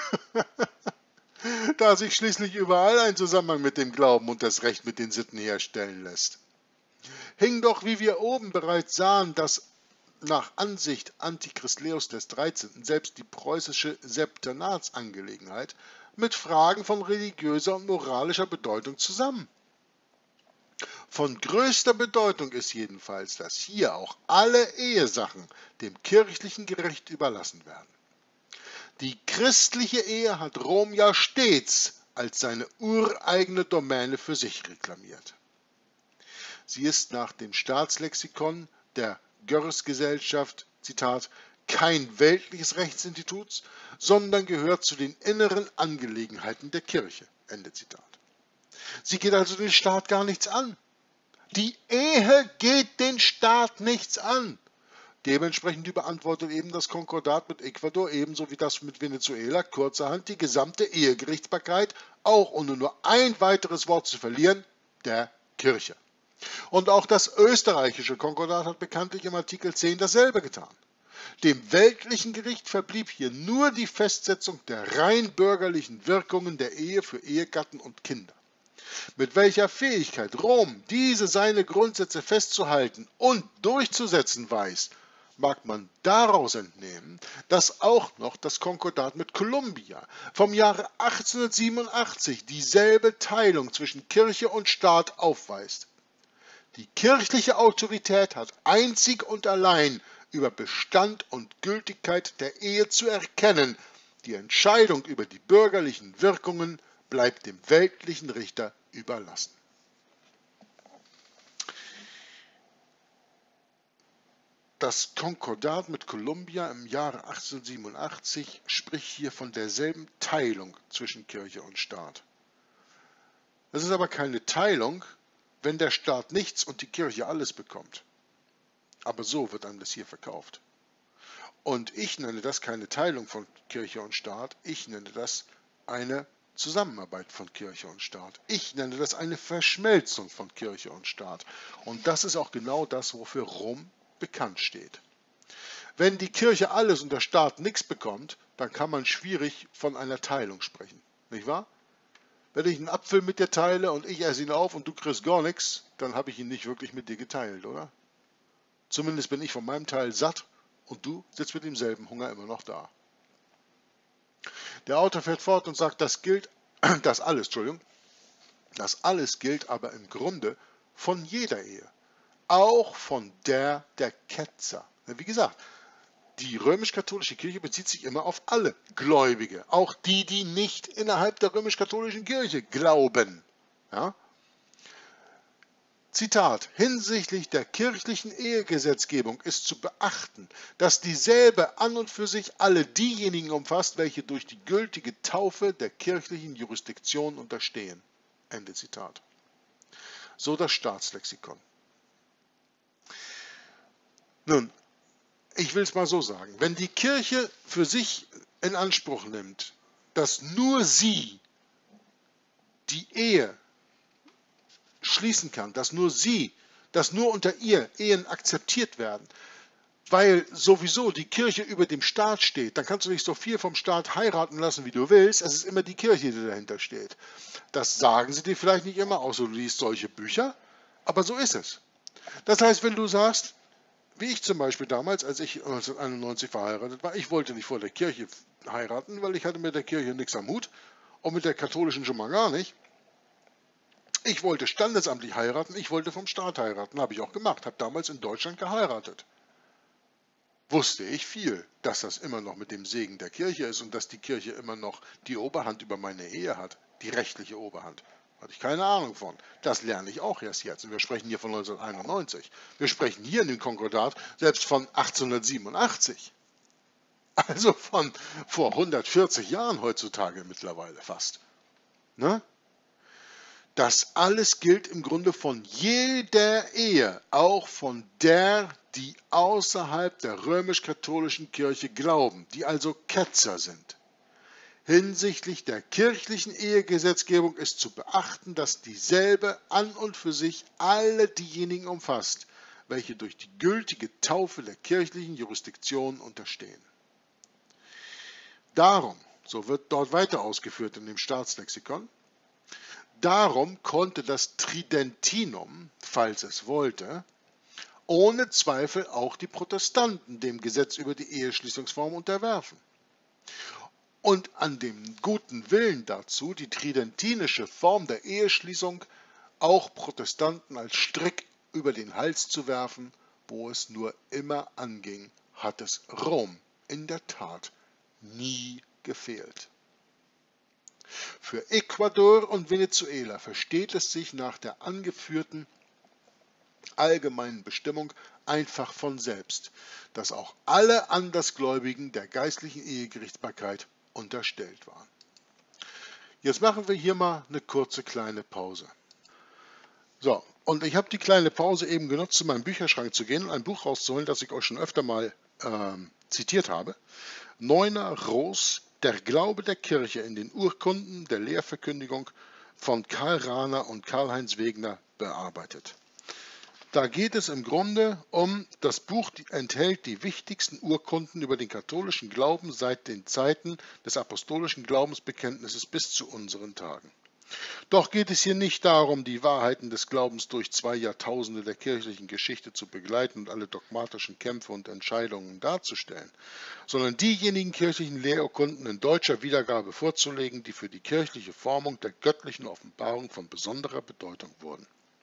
Da sich schließlich überall ein Zusammenhang mit dem Glauben und das Recht mit den Sitten herstellen lässt. Hing doch, wie wir oben bereits sahen, dass nach Ansicht Antichrist Leos des dreizehnten selbst die preußische Septenatsangelegenheit mit Fragen von religiöser und moralischer Bedeutung zusammen. Von größter Bedeutung ist jedenfalls, dass hier auch alle Ehesachen dem kirchlichen Gericht überlassen werden. Die christliche Ehe hat Rom ja stets als seine ureigene Domäne für sich reklamiert. Sie ist nach dem Staatslexikon der Görres-Gesellschaft, Zitat, kein weltliches Rechtsinstitut, sondern gehört zu den inneren Angelegenheiten der Kirche. Ende Zitat. Sie geht also den Staat gar nichts an. Die Ehe geht den Staat nichts an. Dementsprechend überantwortet eben das Konkordat mit Ecuador ebenso wie das mit Venezuela kurzerhand die gesamte Ehegerichtsbarkeit, auch ohne nur ein weiteres Wort zu verlieren, der Kirche. Und auch das österreichische Konkordat hat bekanntlich im Artikel zehn dasselbe getan. Dem weltlichen Gericht verblieb hier nur die Festsetzung der rein bürgerlichen Wirkungen der Ehe für Ehegatten und Kinder. Mit welcher Fähigkeit Rom diese seine Grundsätze festzuhalten und durchzusetzen weiß, mag man daraus entnehmen, dass auch noch das Konkordat mit Kolumbia vom Jahre achtzehnhundertsiebenundachtzig dieselbe Teilung zwischen Kirche und Staat aufweist. Die kirchliche Autorität hat einzig und allein über Bestand und Gültigkeit der Ehe zu erkennen. Die Entscheidung über die bürgerlichen Wirkungen bleibt dem weltlichen Richter überlassen. Das Konkordat mit Kolumbia im Jahre achtzehnhundertsiebenundachtzig spricht hier von derselben Teilung zwischen Kirche und Staat. Es ist aber keine Teilung, wenn der Staat nichts und die Kirche alles bekommt. Aber so wird einem das hier verkauft. Und ich nenne das keine Teilung von Kirche und Staat, ich nenne das eine Zusammenarbeit von Kirche und Staat. Ich nenne das eine Verschmelzung von Kirche und Staat. Und das ist auch genau das, wofür Rom bekannt steht. Wenn die Kirche alles und der Staat nichts bekommt, dann kann man schwierig von einer Teilung sprechen. Nicht wahr? Wenn ich einen Apfel mit dir teile und ich esse ihn auf und du kriegst gar nichts, dann habe ich ihn nicht wirklich mit dir geteilt, oder? Zumindest bin ich von meinem Teil satt und du sitzt mit demselben Hunger immer noch da. Der Autor fährt fort und sagt, das gilt, das alles, Entschuldigung, das alles gilt aber im Grunde von jeder Ehe, auch von der der Ketzer. Wie gesagt, die römisch-katholische Kirche bezieht sich immer auf alle Gläubige, auch die, die nicht innerhalb der römisch-katholischen Kirche glauben. Ja? Zitat, hinsichtlich der kirchlichen Ehegesetzgebung ist zu beachten, dass dieselbe an und für sich alle diejenigen umfasst, welche durch die gültige Taufe der kirchlichen Jurisdiktion unterstehen. Ende Zitat. So das Staatslexikon. Nun, ich will es mal so sagen, wenn die Kirche für sich in Anspruch nimmt, dass nur sie die Ehe schließen kann, dass nur sie, dass nur unter ihr Ehen akzeptiert werden, weil sowieso die Kirche über dem Staat steht, dann kannst du nicht so viel vom Staat heiraten lassen, wie du willst, es ist immer die Kirche, die dahinter steht. Das sagen sie dir vielleicht nicht immer, außer du liest solche Bücher, aber so ist es. Das heißt, wenn du sagst, wie ich zum Beispiel damals, als ich neunzehnhunderteinundneunzig verheiratet war, ich wollte nicht vor der Kirche heiraten, weil ich hatte mit der Kirche nichts am Hut und mit der katholischen schon mal gar nicht. Ich wollte standesamtlich heiraten, ich wollte vom Staat heiraten, habe ich auch gemacht, habe damals in Deutschland geheiratet. Wusste ich viel, dass das immer noch mit dem Segen der Kirche ist und dass die Kirche immer noch die Oberhand über meine Ehe hat, die rechtliche Oberhand. Hatte ich keine Ahnung von. Das lerne ich auch erst jetzt. Und wir sprechen hier von neunzehnhunderteinundneunzig. Wir sprechen hier in dem Konkordat selbst von achtzehnhundertsiebenundachtzig. Also von vor hundertvierzig Jahren heutzutage mittlerweile fast. Ne? Das alles gilt im Grunde von jeder Ehe, auch von der, die außerhalb der römisch-katholischen Kirche glauben, die also Ketzer sind. Hinsichtlich der kirchlichen Ehegesetzgebung ist zu beachten, dass dieselbe an und für sich alle diejenigen umfasst, welche durch die gültige Taufe der kirchlichen Jurisdiktion unterstehen. Darum, so wird dort weiter ausgeführt in dem Staatslexikon, darum konnte das Tridentinum, falls es wollte, ohne Zweifel auch die Protestanten dem Gesetz über die Eheschließungsform unterwerfen. Und an dem guten Willen dazu, die tridentinische Form der Eheschließung auch Protestanten als Strick über den Hals zu werfen, wo es nur immer anging, hat es Rom in der Tat nie gefehlt. Für Ecuador und Venezuela versteht es sich nach der angeführten allgemeinen Bestimmung einfach von selbst, dass auch alle Andersgläubigen der geistlichen Ehegerichtsbarkeit unterstellt waren. Jetzt machen wir hier mal eine kurze kleine Pause. So, und ich habe die kleine Pause eben genutzt, zu meinem Bücherschrank zu gehen und ein Buch rauszuholen, das ich euch schon öfter mal ähm, zitiert habe. Neuner Roos, der Glaube der Kirche in den Urkunden der Lehrverkündigung von Karl Rahner und Karl-Heinz Wegner bearbeitet. Da geht es im Grunde um, das Buch enthält die wichtigsten Urkunden über den katholischen Glauben seit den Zeiten des apostolischen Glaubensbekenntnisses bis zu unseren Tagen. Doch geht es hier nicht darum, die Wahrheiten des Glaubens durch zwei Jahrtausende der kirchlichen Geschichte zu begleiten und alle dogmatischen Kämpfe und Entscheidungen darzustellen, sondern diejenigen kirchlichen Lehrurkunden in deutscher Wiedergabe vorzulegen, die für die kirchliche Formung der göttlichen Offenbarung von besonderer Bedeutung wurden.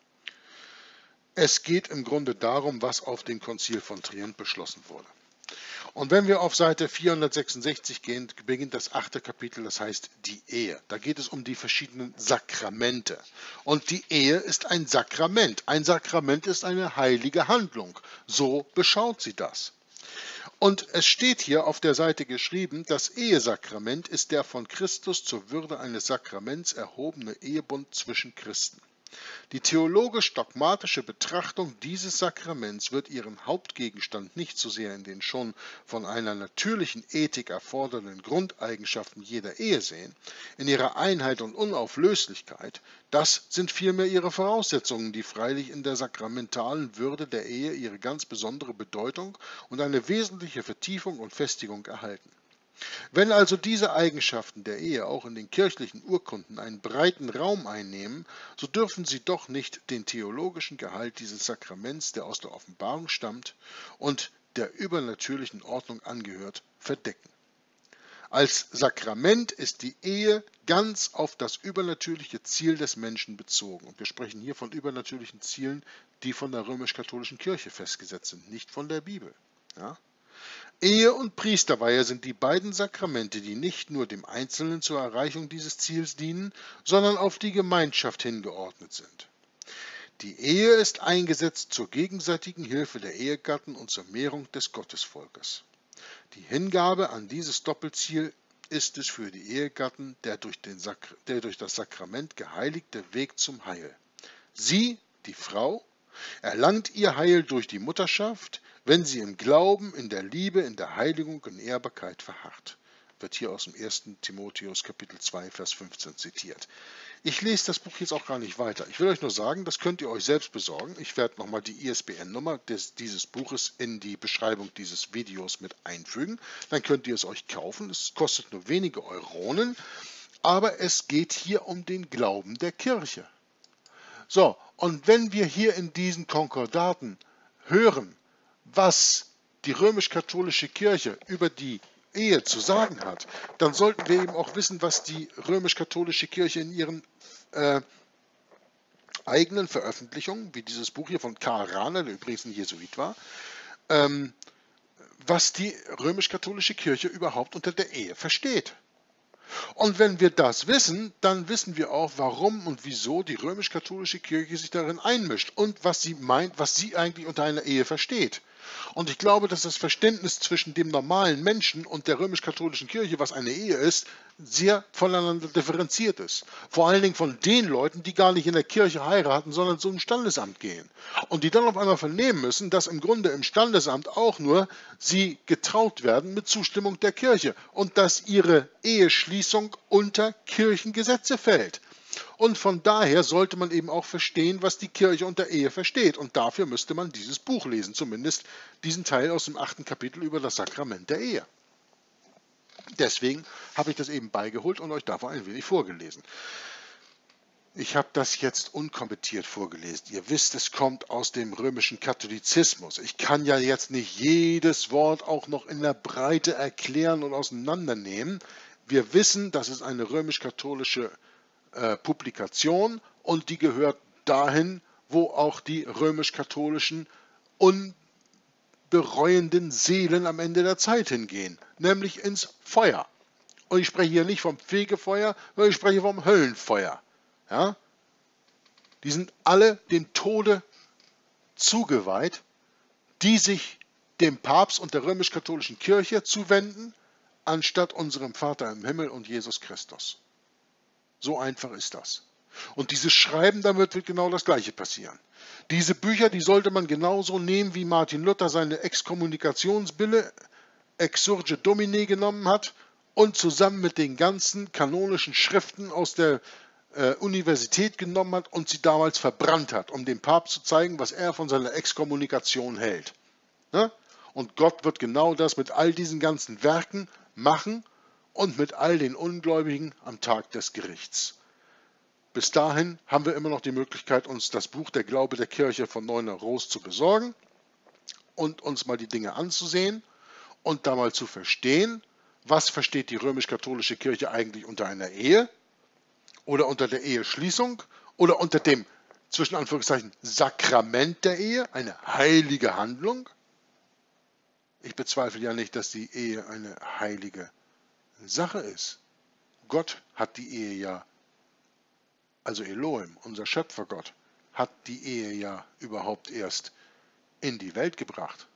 Es geht im Grunde darum, was auf dem Konzil von Trient beschlossen wurde. Und wenn wir auf Seite vierhundertsechsundsechzig gehen, beginnt das achte Kapitel, das heißt die Ehe. Da geht es um die verschiedenen Sakramente. Und die Ehe ist ein Sakrament. Ein Sakrament ist eine heilige Handlung. So beschaut sie das. Und es steht hier auf der Seite geschrieben, das Ehesakrament ist der von Christus zur Würde eines Sakraments erhobene Ehebund zwischen Christen. Die theologisch-dogmatische Betrachtung dieses Sakraments wird ihren Hauptgegenstand nicht so sehr in den schon von einer natürlichen Ethik erfordernden Grundeigenschaften jeder Ehe sehen, in ihrer Einheit und Unauflöslichkeit, das sind vielmehr ihre Voraussetzungen, die freilich in der sakramentalen Würde der Ehe ihre ganz besondere Bedeutung und eine wesentliche Vertiefung und Festigung erhalten. Wenn also diese Eigenschaften der Ehe auch in den kirchlichen Urkunden einen breiten Raum einnehmen, so dürfen sie doch nicht den theologischen Gehalt dieses Sakraments, der aus der Offenbarung stammt und der übernatürlichen Ordnung angehört, verdecken. Als Sakrament ist die Ehe ganz auf das übernatürliche Ziel des Menschen bezogen. Und wir sprechen hier von übernatürlichen Zielen, die von der römisch-katholischen Kirche festgesetzt sind, nicht von der Bibel. Ja? Ehe und Priesterweihe sind die beiden Sakramente, die nicht nur dem Einzelnen zur Erreichung dieses Ziels dienen, sondern auf die Gemeinschaft hingeordnet sind. Die Ehe ist eingesetzt zur gegenseitigen Hilfe der Ehegatten und zur Mehrung des Gottesvolkes. Die Hingabe an dieses Doppelziel ist es für die Ehegatten der durch, den Sakr- der durch das Sakrament geheiligte Weg zum Heil. Sie, die Frau, erlangt ihr Heil durch die Mutterschaft, wenn sie im Glauben, in der Liebe, in der Heiligung und Ehrbarkeit verharrt. Wird hier aus dem ersten Timotheus Kapitel zwei, Vers fünfzehn zitiert. Ich lese das Buch jetzt auch gar nicht weiter. Ich will euch nur sagen, das könnt ihr euch selbst besorgen. Ich werde nochmal die I S B N-Nummer dieses Buches in die Beschreibung dieses Videos mit einfügen. Dann könnt ihr es euch kaufen. Es kostet nur wenige Euronen, aber es geht hier um den Glauben der Kirche. So, und wenn wir hier in diesen Konkordaten hören, was die römisch-katholische Kirche über die Ehe zu sagen hat, dann sollten wir eben auch wissen, was die römisch-katholische Kirche in ihren äh, eigenen Veröffentlichungen, wie dieses Buch hier von Karl Rahner, der übrigens ein Jesuit war, ähm, was die römisch-katholische Kirche überhaupt unter der Ehe versteht. Und wenn wir das wissen, dann wissen wir auch, warum und wieso die römisch-katholische Kirche sich darin einmischt und was sie meint, was sie eigentlich unter einer Ehe versteht. Und ich glaube, dass das Verständnis zwischen dem normalen Menschen und der römisch-katholischen Kirche, was eine Ehe ist, sehr voneinander differenziert ist. Vor allen Dingen von den Leuten, die gar nicht in der Kirche heiraten, sondern zum Standesamt gehen. Und die dann auf einmal vernehmen müssen, dass im Grunde im Standesamt auch nur sie getraut werden mit Zustimmung der Kirche und dass ihre Eheschließung unter Kirchengesetze fällt. Und von daher sollte man eben auch verstehen, was die Kirche unter Ehe versteht. Und dafür müsste man dieses Buch lesen, zumindest diesen Teil aus dem achten Kapitel über das Sakrament der Ehe. Deswegen habe ich das eben beigeholt und euch davon ein wenig vorgelesen. Ich habe das jetzt unkommentiert vorgelesen. Ihr wisst, es kommt aus dem römischen Katholizismus. Ich kann ja jetzt nicht jedes Wort auch noch in der Breite erklären und auseinandernehmen. Wir wissen, das ist eine römisch-katholische äh, Publikation und die gehört dahin, wo auch die römisch-katholischen bereuenden Seelen am Ende der Zeit hingehen, nämlich ins Feuer. Und ich spreche hier nicht vom Fegefeuer, sondern ich spreche vom Höllenfeuer. Ja? Die sind alle dem Tode zugeweiht, die sich dem Papst und der römisch-katholischen Kirche zuwenden, anstatt unserem Vater im Himmel und Jesus Christus. So einfach ist das. Und dieses Schreiben, damit wird genau das Gleiche passieren. Diese Bücher, die sollte man genauso nehmen, wie Martin Luther seine Exkommunikationsbille Exsurge Domine genommen hat und zusammen mit den ganzen kanonischen Schriften aus der äh, Universität genommen hat und sie damals verbrannt hat, um dem Papst zu zeigen, was er von seiner Exkommunikation hält. Ja? Und Gott wird genau das mit all diesen ganzen Werken machen und mit all den Ungläubigen am Tag des Gerichts. Bis dahin haben wir immer noch die Möglichkeit, uns das Buch Der Glaube der Kirche von Neuner-Roos zu besorgen und uns mal die Dinge anzusehen und da mal zu verstehen, was versteht die römisch-katholische Kirche eigentlich unter einer Ehe oder unter der Eheschließung oder unter dem, zwischen Anführungszeichen, Sakrament der Ehe, eine heilige Handlung. Ich bezweifle ja nicht, dass die Ehe eine heilige Sache ist. Gott hat die Ehe ja, also Elohim, unser Schöpfergott, hat die Ehe ja überhaupt erst in die Welt gebracht.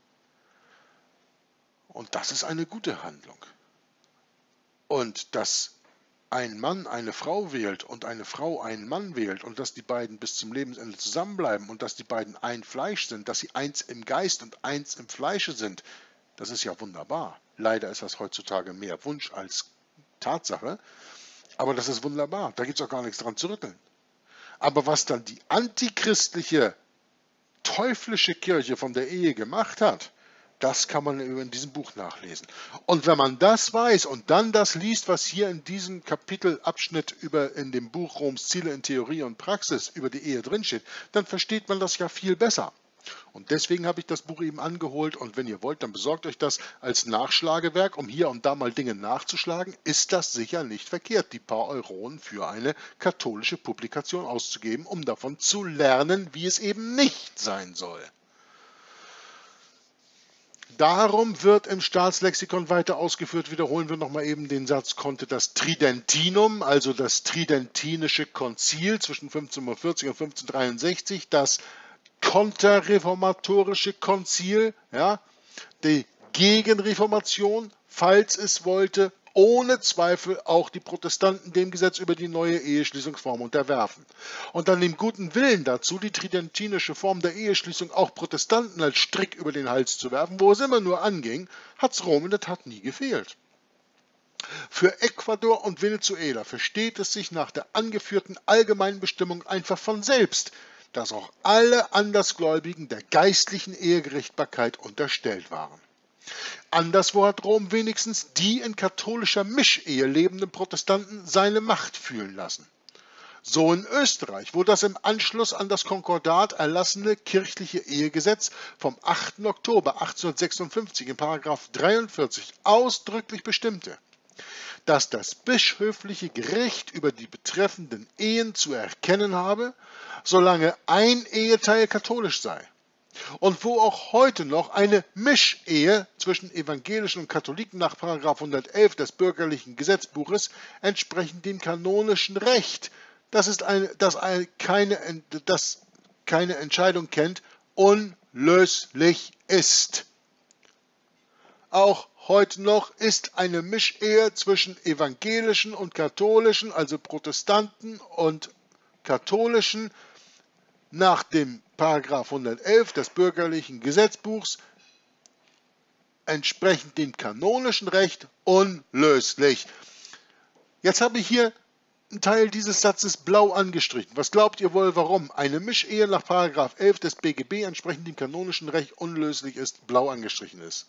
Und das ist eine gute Handlung. Und dass ein Mann eine Frau wählt und eine Frau einen Mann wählt und dass die beiden bis zum Lebensende zusammenbleiben und dass die beiden ein Fleisch sind, dass sie eins im Geist und eins im Fleische sind, das ist ja wunderbar. Leider ist das heutzutage mehr Wunsch als Tatsache, aber das ist wunderbar, da gibt es auch gar nichts dran zu rütteln. Aber was dann die antichristliche, teuflische Kirche von der Ehe gemacht hat, das kann man in diesem Buch nachlesen. Und wenn man das weiß und dann das liest, was hier in diesem Kapitelabschnitt über in dem Buch Roms Ziele in Theorie und Praxis über die Ehe drinsteht, dann versteht man das ja viel besser. Und deswegen habe ich das Buch eben angeholt und wenn ihr wollt, dann besorgt euch das als Nachschlagewerk, um hier und da mal Dinge nachzuschlagen. Ist das sicher nicht verkehrt, die paar Euronen für eine katholische Publikation auszugeben, um davon zu lernen, wie es eben nicht sein soll. Darum wird im Staatslexikon weiter ausgeführt, wiederholen wir nochmal eben den Satz, konnte das Tridentinum, also das tridentinische Konzil zwischen fünfzehnhundertvierzig und fünfzehnhundertdreiundsechzig, das konterreformatorische Konzil, ja, die Gegenreformation, falls es wollte, ohne Zweifel auch die Protestanten dem Gesetz über die neue Eheschließungsform unterwerfen. Und dann dem guten Willen dazu, die tridentinische Form der Eheschließung auch Protestanten als Strick über den Hals zu werfen, wo es immer nur anging, hat es Rom in der Tat nie gefehlt. Für Ecuador und Venezuela versteht es sich nach der angeführten allgemeinen Bestimmung einfach von selbst, dass auch alle Andersgläubigen der geistlichen Ehegerichtbarkeit unterstellt waren. Anderswo hat Rom wenigstens die in katholischer Mischehe lebenden Protestanten seine Macht fühlen lassen. So in Österreich, wo das im Anschluss an das Konkordat erlassene kirchliche Ehegesetz vom achten Oktober achtzehnhundertsechsundfünfzig in Paragraph dreiundvierzig ausdrücklich bestimmte, dass das bischöfliche Gericht über die betreffenden Ehen zu erkennen habe, solange ein Eheteil katholisch sei. Und wo auch heute noch eine Mischehe zwischen Evangelischen und Katholiken nach Paragraph hundertelf des bürgerlichen Gesetzbuches entsprechend dem kanonischen Recht, das, ist eine, das, eine, keine, das keine Entscheidung kennt, unlöslich ist. Auch heute noch ist eine Mischehe zwischen Evangelischen und Katholischen, also Protestanten und Katholischen, nach dem Paragraph hundertelf des bürgerlichen Gesetzbuchs entsprechend dem kanonischen Recht unlöslich. Jetzt habe ich hier einen Teil dieses Satzes blau angestrichen. Was glaubt ihr wohl, warum eine Mischehe nach Paragraph elf des B G B entsprechend dem kanonischen Recht unlöslich ist, blau angestrichen ist?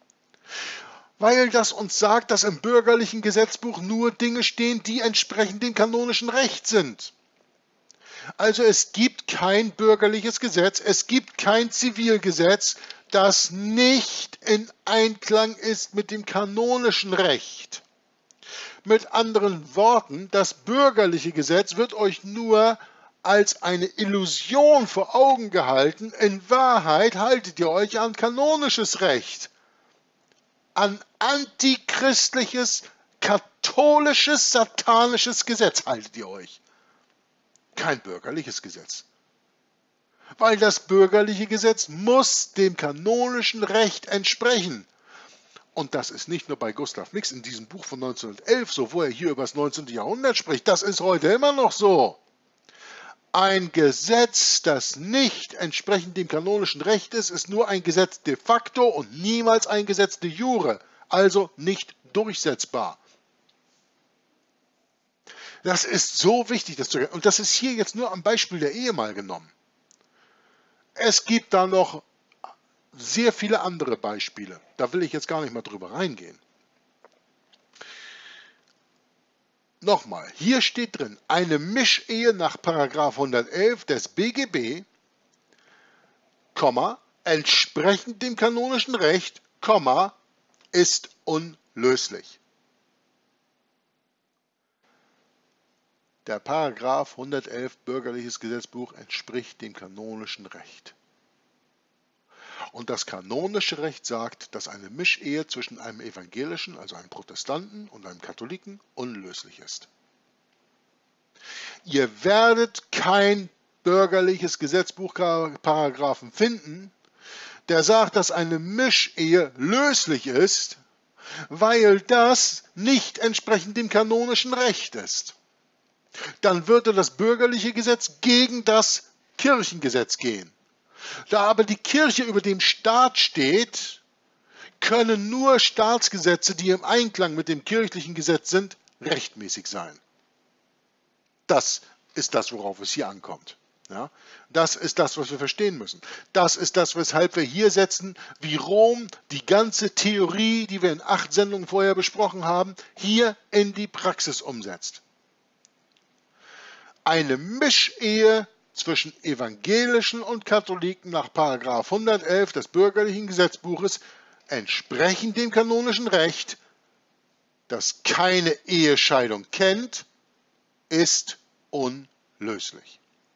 Weil das uns sagt, dass im bürgerlichen Gesetzbuch nur Dinge stehen, die entsprechend dem kanonischen Recht sind. Also es gibt kein bürgerliches Gesetz, es gibt kein Zivilgesetz, das nicht in Einklang ist mit dem kanonischen Recht. Mit anderen Worten, das bürgerliche Gesetz wird euch nur als eine Illusion vor Augen gehalten. In Wahrheit haltet ihr euch an kanonisches Recht, an antichristliches, katholisches, satanisches Gesetz haltet ihr euch. Kein bürgerliches Gesetz. Weil das bürgerliche Gesetz muss dem kanonischen Recht entsprechen. Und das ist nicht nur bei Gustav Nix in diesem Buch von neunzehnhundertelf so, wo er hier über das neunzehnte Jahrhundert spricht. Das ist heute immer noch so. Ein Gesetz, das nicht entsprechend dem kanonischen Recht ist, ist nur ein Gesetz de facto und niemals ein Gesetz de jure, also nicht durchsetzbar. Das ist so wichtig, das zu erkennen. Und das ist hier jetzt nur am Beispiel der Ehe mal genommen. Es gibt da noch sehr viele andere Beispiele. Da will ich jetzt gar nicht mal drüber reingehen. Nochmal, hier steht drin, eine Mischehe nach Paragraph hundertelf des B G B, Komma, entsprechend dem kanonischen Recht, Komma, ist unlöslich. Der Paragraph hundertelf Bürgerliches Gesetzbuch entspricht dem kanonischen Recht. Und das kanonische Recht sagt, dass eine Mischehe zwischen einem Evangelischen, also einem Protestanten, und einem Katholiken unlöslich ist. Ihr werdet kein bürgerliches Gesetzbuchparagraphen finden, der sagt, dass eine Mischehe löslich ist, weil das nicht entsprechend dem kanonischen Recht ist. Dann würde das bürgerliche Gesetz gegen das Kirchengesetz gehen. Da aber die Kirche über dem Staat steht, können nur Staatsgesetze, die im Einklang mit dem kirchlichen Gesetz sind, rechtmäßig sein. Das ist das, worauf es hier ankommt. Ja? Das ist das, was wir verstehen müssen. Das ist das, weshalb wir hier setzen, wie Rom die ganze Theorie, die wir in acht Sendungen vorher besprochen haben, hier in die Praxis umsetzt. Eine Mischehe zwischen Evangelischen und Katholiken nach Paragraph hundertelf des Bürgerlichen Gesetzbuches entsprechend dem kanonischen Recht, das keine Ehescheidung kennt, ist unlöslich.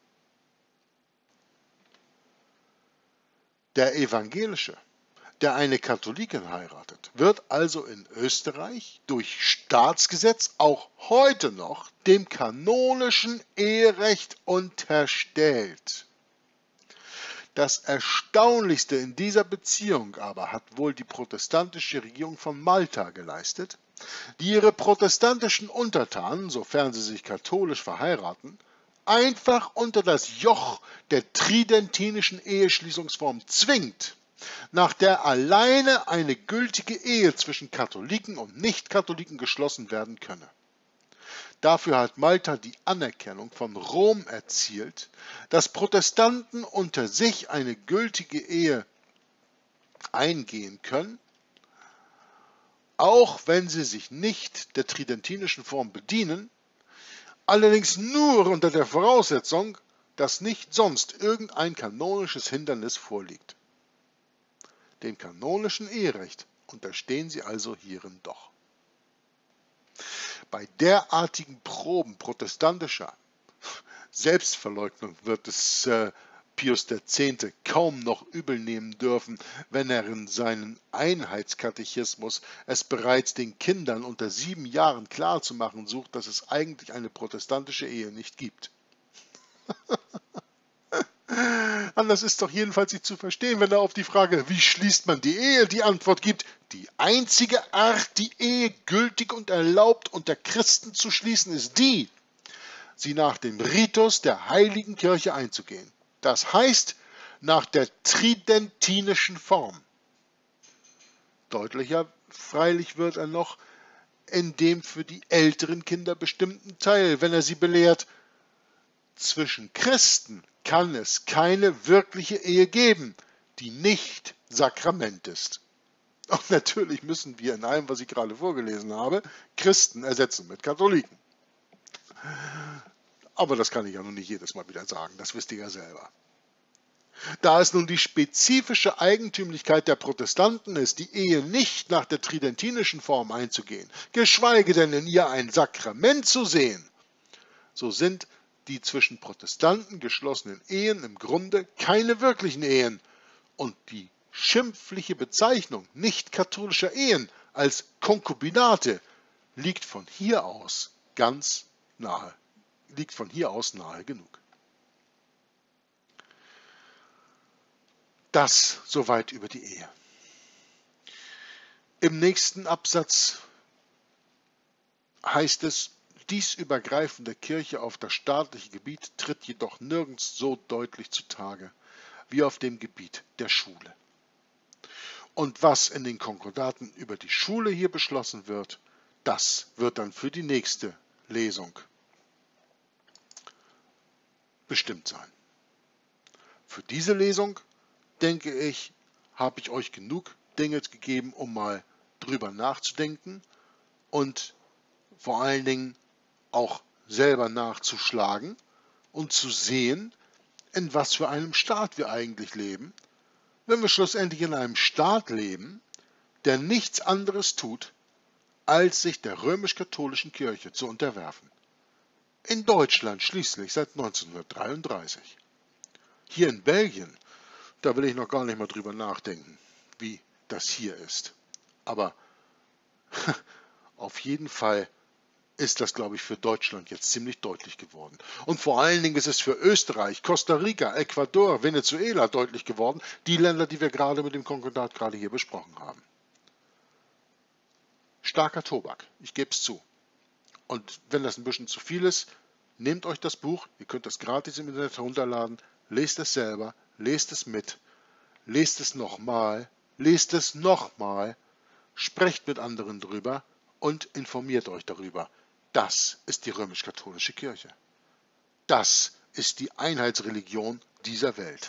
Der Evangelische, der eine Katholikin heiratet, wird also in Österreich durch Staatsgesetz auch heute noch dem kanonischen Eherecht unterstellt. Das Erstaunlichste in dieser Beziehung aber hat wohl die protestantische Regierung von Malta geleistet, die ihre protestantischen Untertanen, sofern sie sich katholisch verheiraten, einfach unter das Joch der tridentinischen Eheschließungsform zwingt, nach der alleine eine gültige Ehe zwischen Katholiken und Nicht-Katholiken geschlossen werden könne. Dafür hat Malta die Anerkennung von Rom erzielt, dass Protestanten unter sich eine gültige Ehe eingehen können, auch wenn sie sich nicht der tridentinischen Form bedienen, allerdings nur unter der Voraussetzung, dass nicht sonst irgendein kanonisches Hindernis vorliegt. Dem kanonischen Eherecht unterstehen sie also hierin doch. Bei derartigen Proben protestantischer Selbstverleugnung wird es äh, Pius der Zehnte kaum noch übel nehmen dürfen, wenn er in seinen Einheitskatechismus es bereits den Kindern unter sieben Jahren klarzumachen sucht, dass es eigentlich eine protestantische Ehe nicht gibt. Anders ist doch jedenfalls nicht zu verstehen, wenn er auf die Frage, wie schließt man die Ehe, die Antwort gibt, die einzige Art, die Ehe gültig und erlaubt unter Christen zu schließen, ist die, sie nach dem Ritus der Heiligen Kirche einzugehen. Das heißt, nach der tridentinischen Form. Deutlicher freilich wird er noch in dem für die älteren Kinder bestimmten Teil, wenn er sie belehrt, zwischen Christen kann es keine wirkliche Ehe geben, die nicht Sakrament ist. Und natürlich müssen wir in allem, was ich gerade vorgelesen habe, Christen ersetzen mit Katholiken. Aber das kann ich ja nun nicht jedes Mal wieder sagen, das wisst ihr ja selber. Da es nun die spezifische Eigentümlichkeit der Protestanten ist, die Ehe nicht nach der tridentinischen Form einzugehen, geschweige denn in ihr ein Sakrament zu sehen, so sind die zwischen Protestanten geschlossenen Ehen im Grunde keine wirklichen Ehen und die schimpfliche Bezeichnung nicht-katholischer Ehen als Konkubinate liegt von hier aus ganz nahe, liegt von hier aus nahe genug. Das soweit über die Ehe. Im nächsten Absatz heißt es, dies Übergreifen der Kirche auf das staatliche Gebiet tritt jedoch nirgends so deutlich zutage wie auf dem Gebiet der Schule. Und was in den Konkordaten über die Schule hier beschlossen wird, das wird dann für die nächste Lesung bestimmt sein. Für diese Lesung, denke ich, habe ich euch genug Dinge gegeben, um mal drüber nachzudenken und vor allen Dingen auch selber nachzuschlagen und zu sehen, in was für einem Staat wir eigentlich leben, wenn wir schlussendlich in einem Staat leben, der nichts anderes tut, als sich der römisch-katholischen Kirche zu unterwerfen. In Deutschland schließlich seit neunzehnhundertdreiunddreißig. Hier in Belgien, da will ich noch gar nicht mal drüber nachdenken, wie das hier ist. Aber auf jeden Fall ist das, glaube ich, für Deutschland jetzt ziemlich deutlich geworden. Und vor allen Dingen ist es für Österreich, Costa Rica, Ecuador, Venezuela deutlich geworden, die Länder, die wir gerade mit dem Konkordat gerade hier besprochen haben. Starker Tobak, ich gebe es zu. Und wenn das ein bisschen zu viel ist, nehmt euch das Buch, ihr könnt das gratis im Internet herunterladen, lest es selber, lest es mit, lest es nochmal, lest es nochmal, sprecht mit anderen drüber und informiert euch darüber. Das ist die römisch-katholische Kirche. Das ist die Einheitsreligion dieser Welt.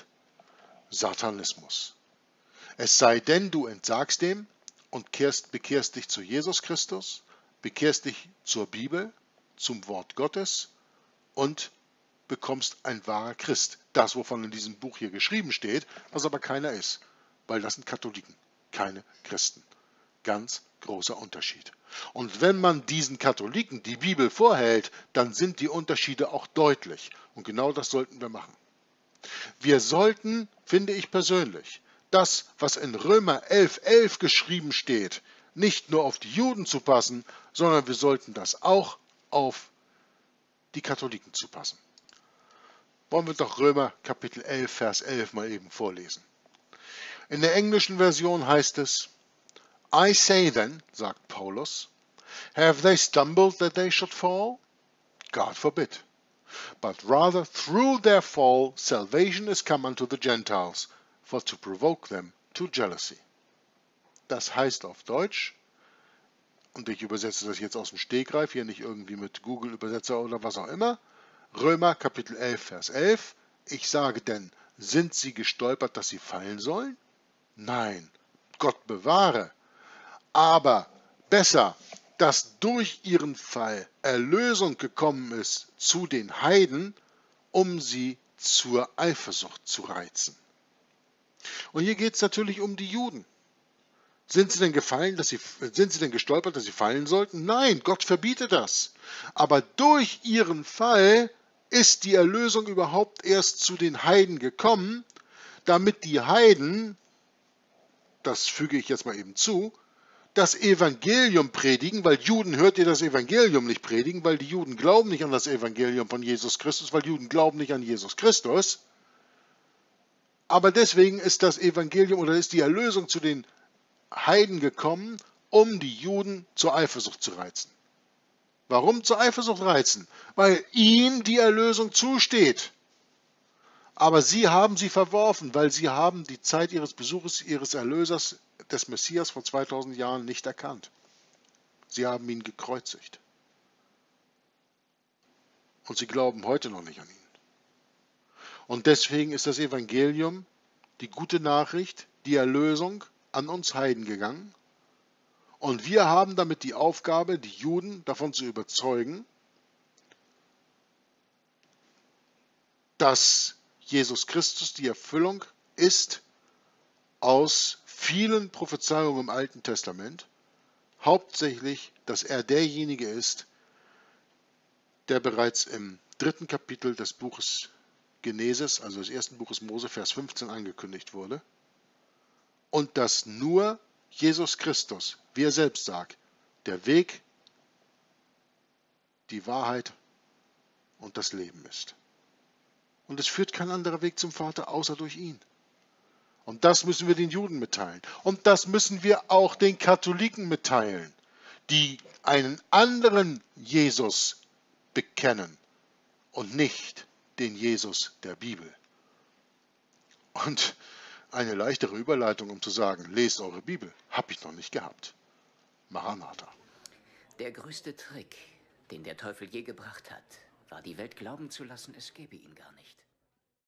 Satanismus. Es sei denn, du entsagst dem und kehrst, bekehrst dich zu Jesus Christus, bekehrst dich zur Bibel, zum Wort Gottes und bekommst ein wahrer Christ. Das, wovon in diesem Buch hier geschrieben steht, was aber keiner ist, weil das sind Katholiken, keine Christen. Ganz großer Unterschied. Und wenn man diesen Katholiken die Bibel vorhält, dann sind die Unterschiede auch deutlich. Und genau das sollten wir machen. Wir sollten, finde ich persönlich, das, was in Römer elf elf geschrieben steht, nicht nur auf die Juden zupassen, sondern wir sollten das auch auf die Katholiken zupassen. Wollen wir doch Römer Kapitel elf, Vers elf mal eben vorlesen. In der englischen Version heißt es, I say then, sagt Paulus, have they stumbled that they should fall? God forbid. But rather through their fall salvation is come unto the Gentiles, for to provoke them to jealousy. Das heißt auf Deutsch, und ich übersetze das jetzt aus dem Stegreif, hier nicht irgendwie mit Google-Übersetzer oder was auch immer, Römer Kapitel elf, Vers elf, ich sage denn, sind sie gestolpert, dass sie fallen sollen? Nein, Gott bewahre. Aber besser, dass durch ihren Fall Erlösung gekommen ist zu den Heiden, um sie zur Eifersucht zu reizen. Und hier geht es natürlich um die Juden. Sind sie denn gefallen, dass sie, sind sie denn gestolpert, dass sie fallen sollten? Nein, Gott verbietet das. Aber durch ihren Fall ist die Erlösung überhaupt erst zu den Heiden gekommen, damit die Heiden, das füge ich jetzt mal eben zu, das Evangelium predigen, weil Juden hört ihr das Evangelium nicht predigen, weil die Juden glauben nicht an das Evangelium von Jesus Christus, weil Juden glauben nicht an Jesus Christus. Aber deswegen ist das Evangelium oder ist die Erlösung zu den Heiden gekommen, um die Juden zur Eifersucht zu reizen. Warum zur Eifersucht reizen? Weil ihm die Erlösung zusteht. Aber sie haben sie verworfen, weil sie haben die Zeit ihres Besuches ihres Erlösers, des Messias vor zweitausend Jahren nicht erkannt. Sie haben ihn gekreuzigt. Und sie glauben heute noch nicht an ihn. Und deswegen ist das Evangelium, die gute Nachricht, die Erlösung an uns Heiden gegangen. Und wir haben damit die Aufgabe, die Juden davon zu überzeugen, dass Jesus Christus die Erfüllung ist aus vielen Prophezeiungen im Alten Testament, hauptsächlich, dass er derjenige ist, der bereits im dritten Kapitel des Buches Genesis, also des ersten Buches Mose, Vers fünfzehn angekündigt wurde. Und dass nur Jesus Christus, wie er selbst sagt, der Weg, die Wahrheit und das Leben ist. Und es führt kein anderer Weg zum Vater außer durch ihn. Und das müssen wir den Juden mitteilen. Und das müssen wir auch den Katholiken mitteilen, die einen anderen Jesus bekennen und nicht den Jesus der Bibel. Und eine leichtere Überleitung, um zu sagen, lest eure Bibel, habe ich noch nicht gehabt. Maranatha. Der größte Trick, den der Teufel je gebracht hat, war die Welt glauben zu lassen, es gäbe ihn gar nicht.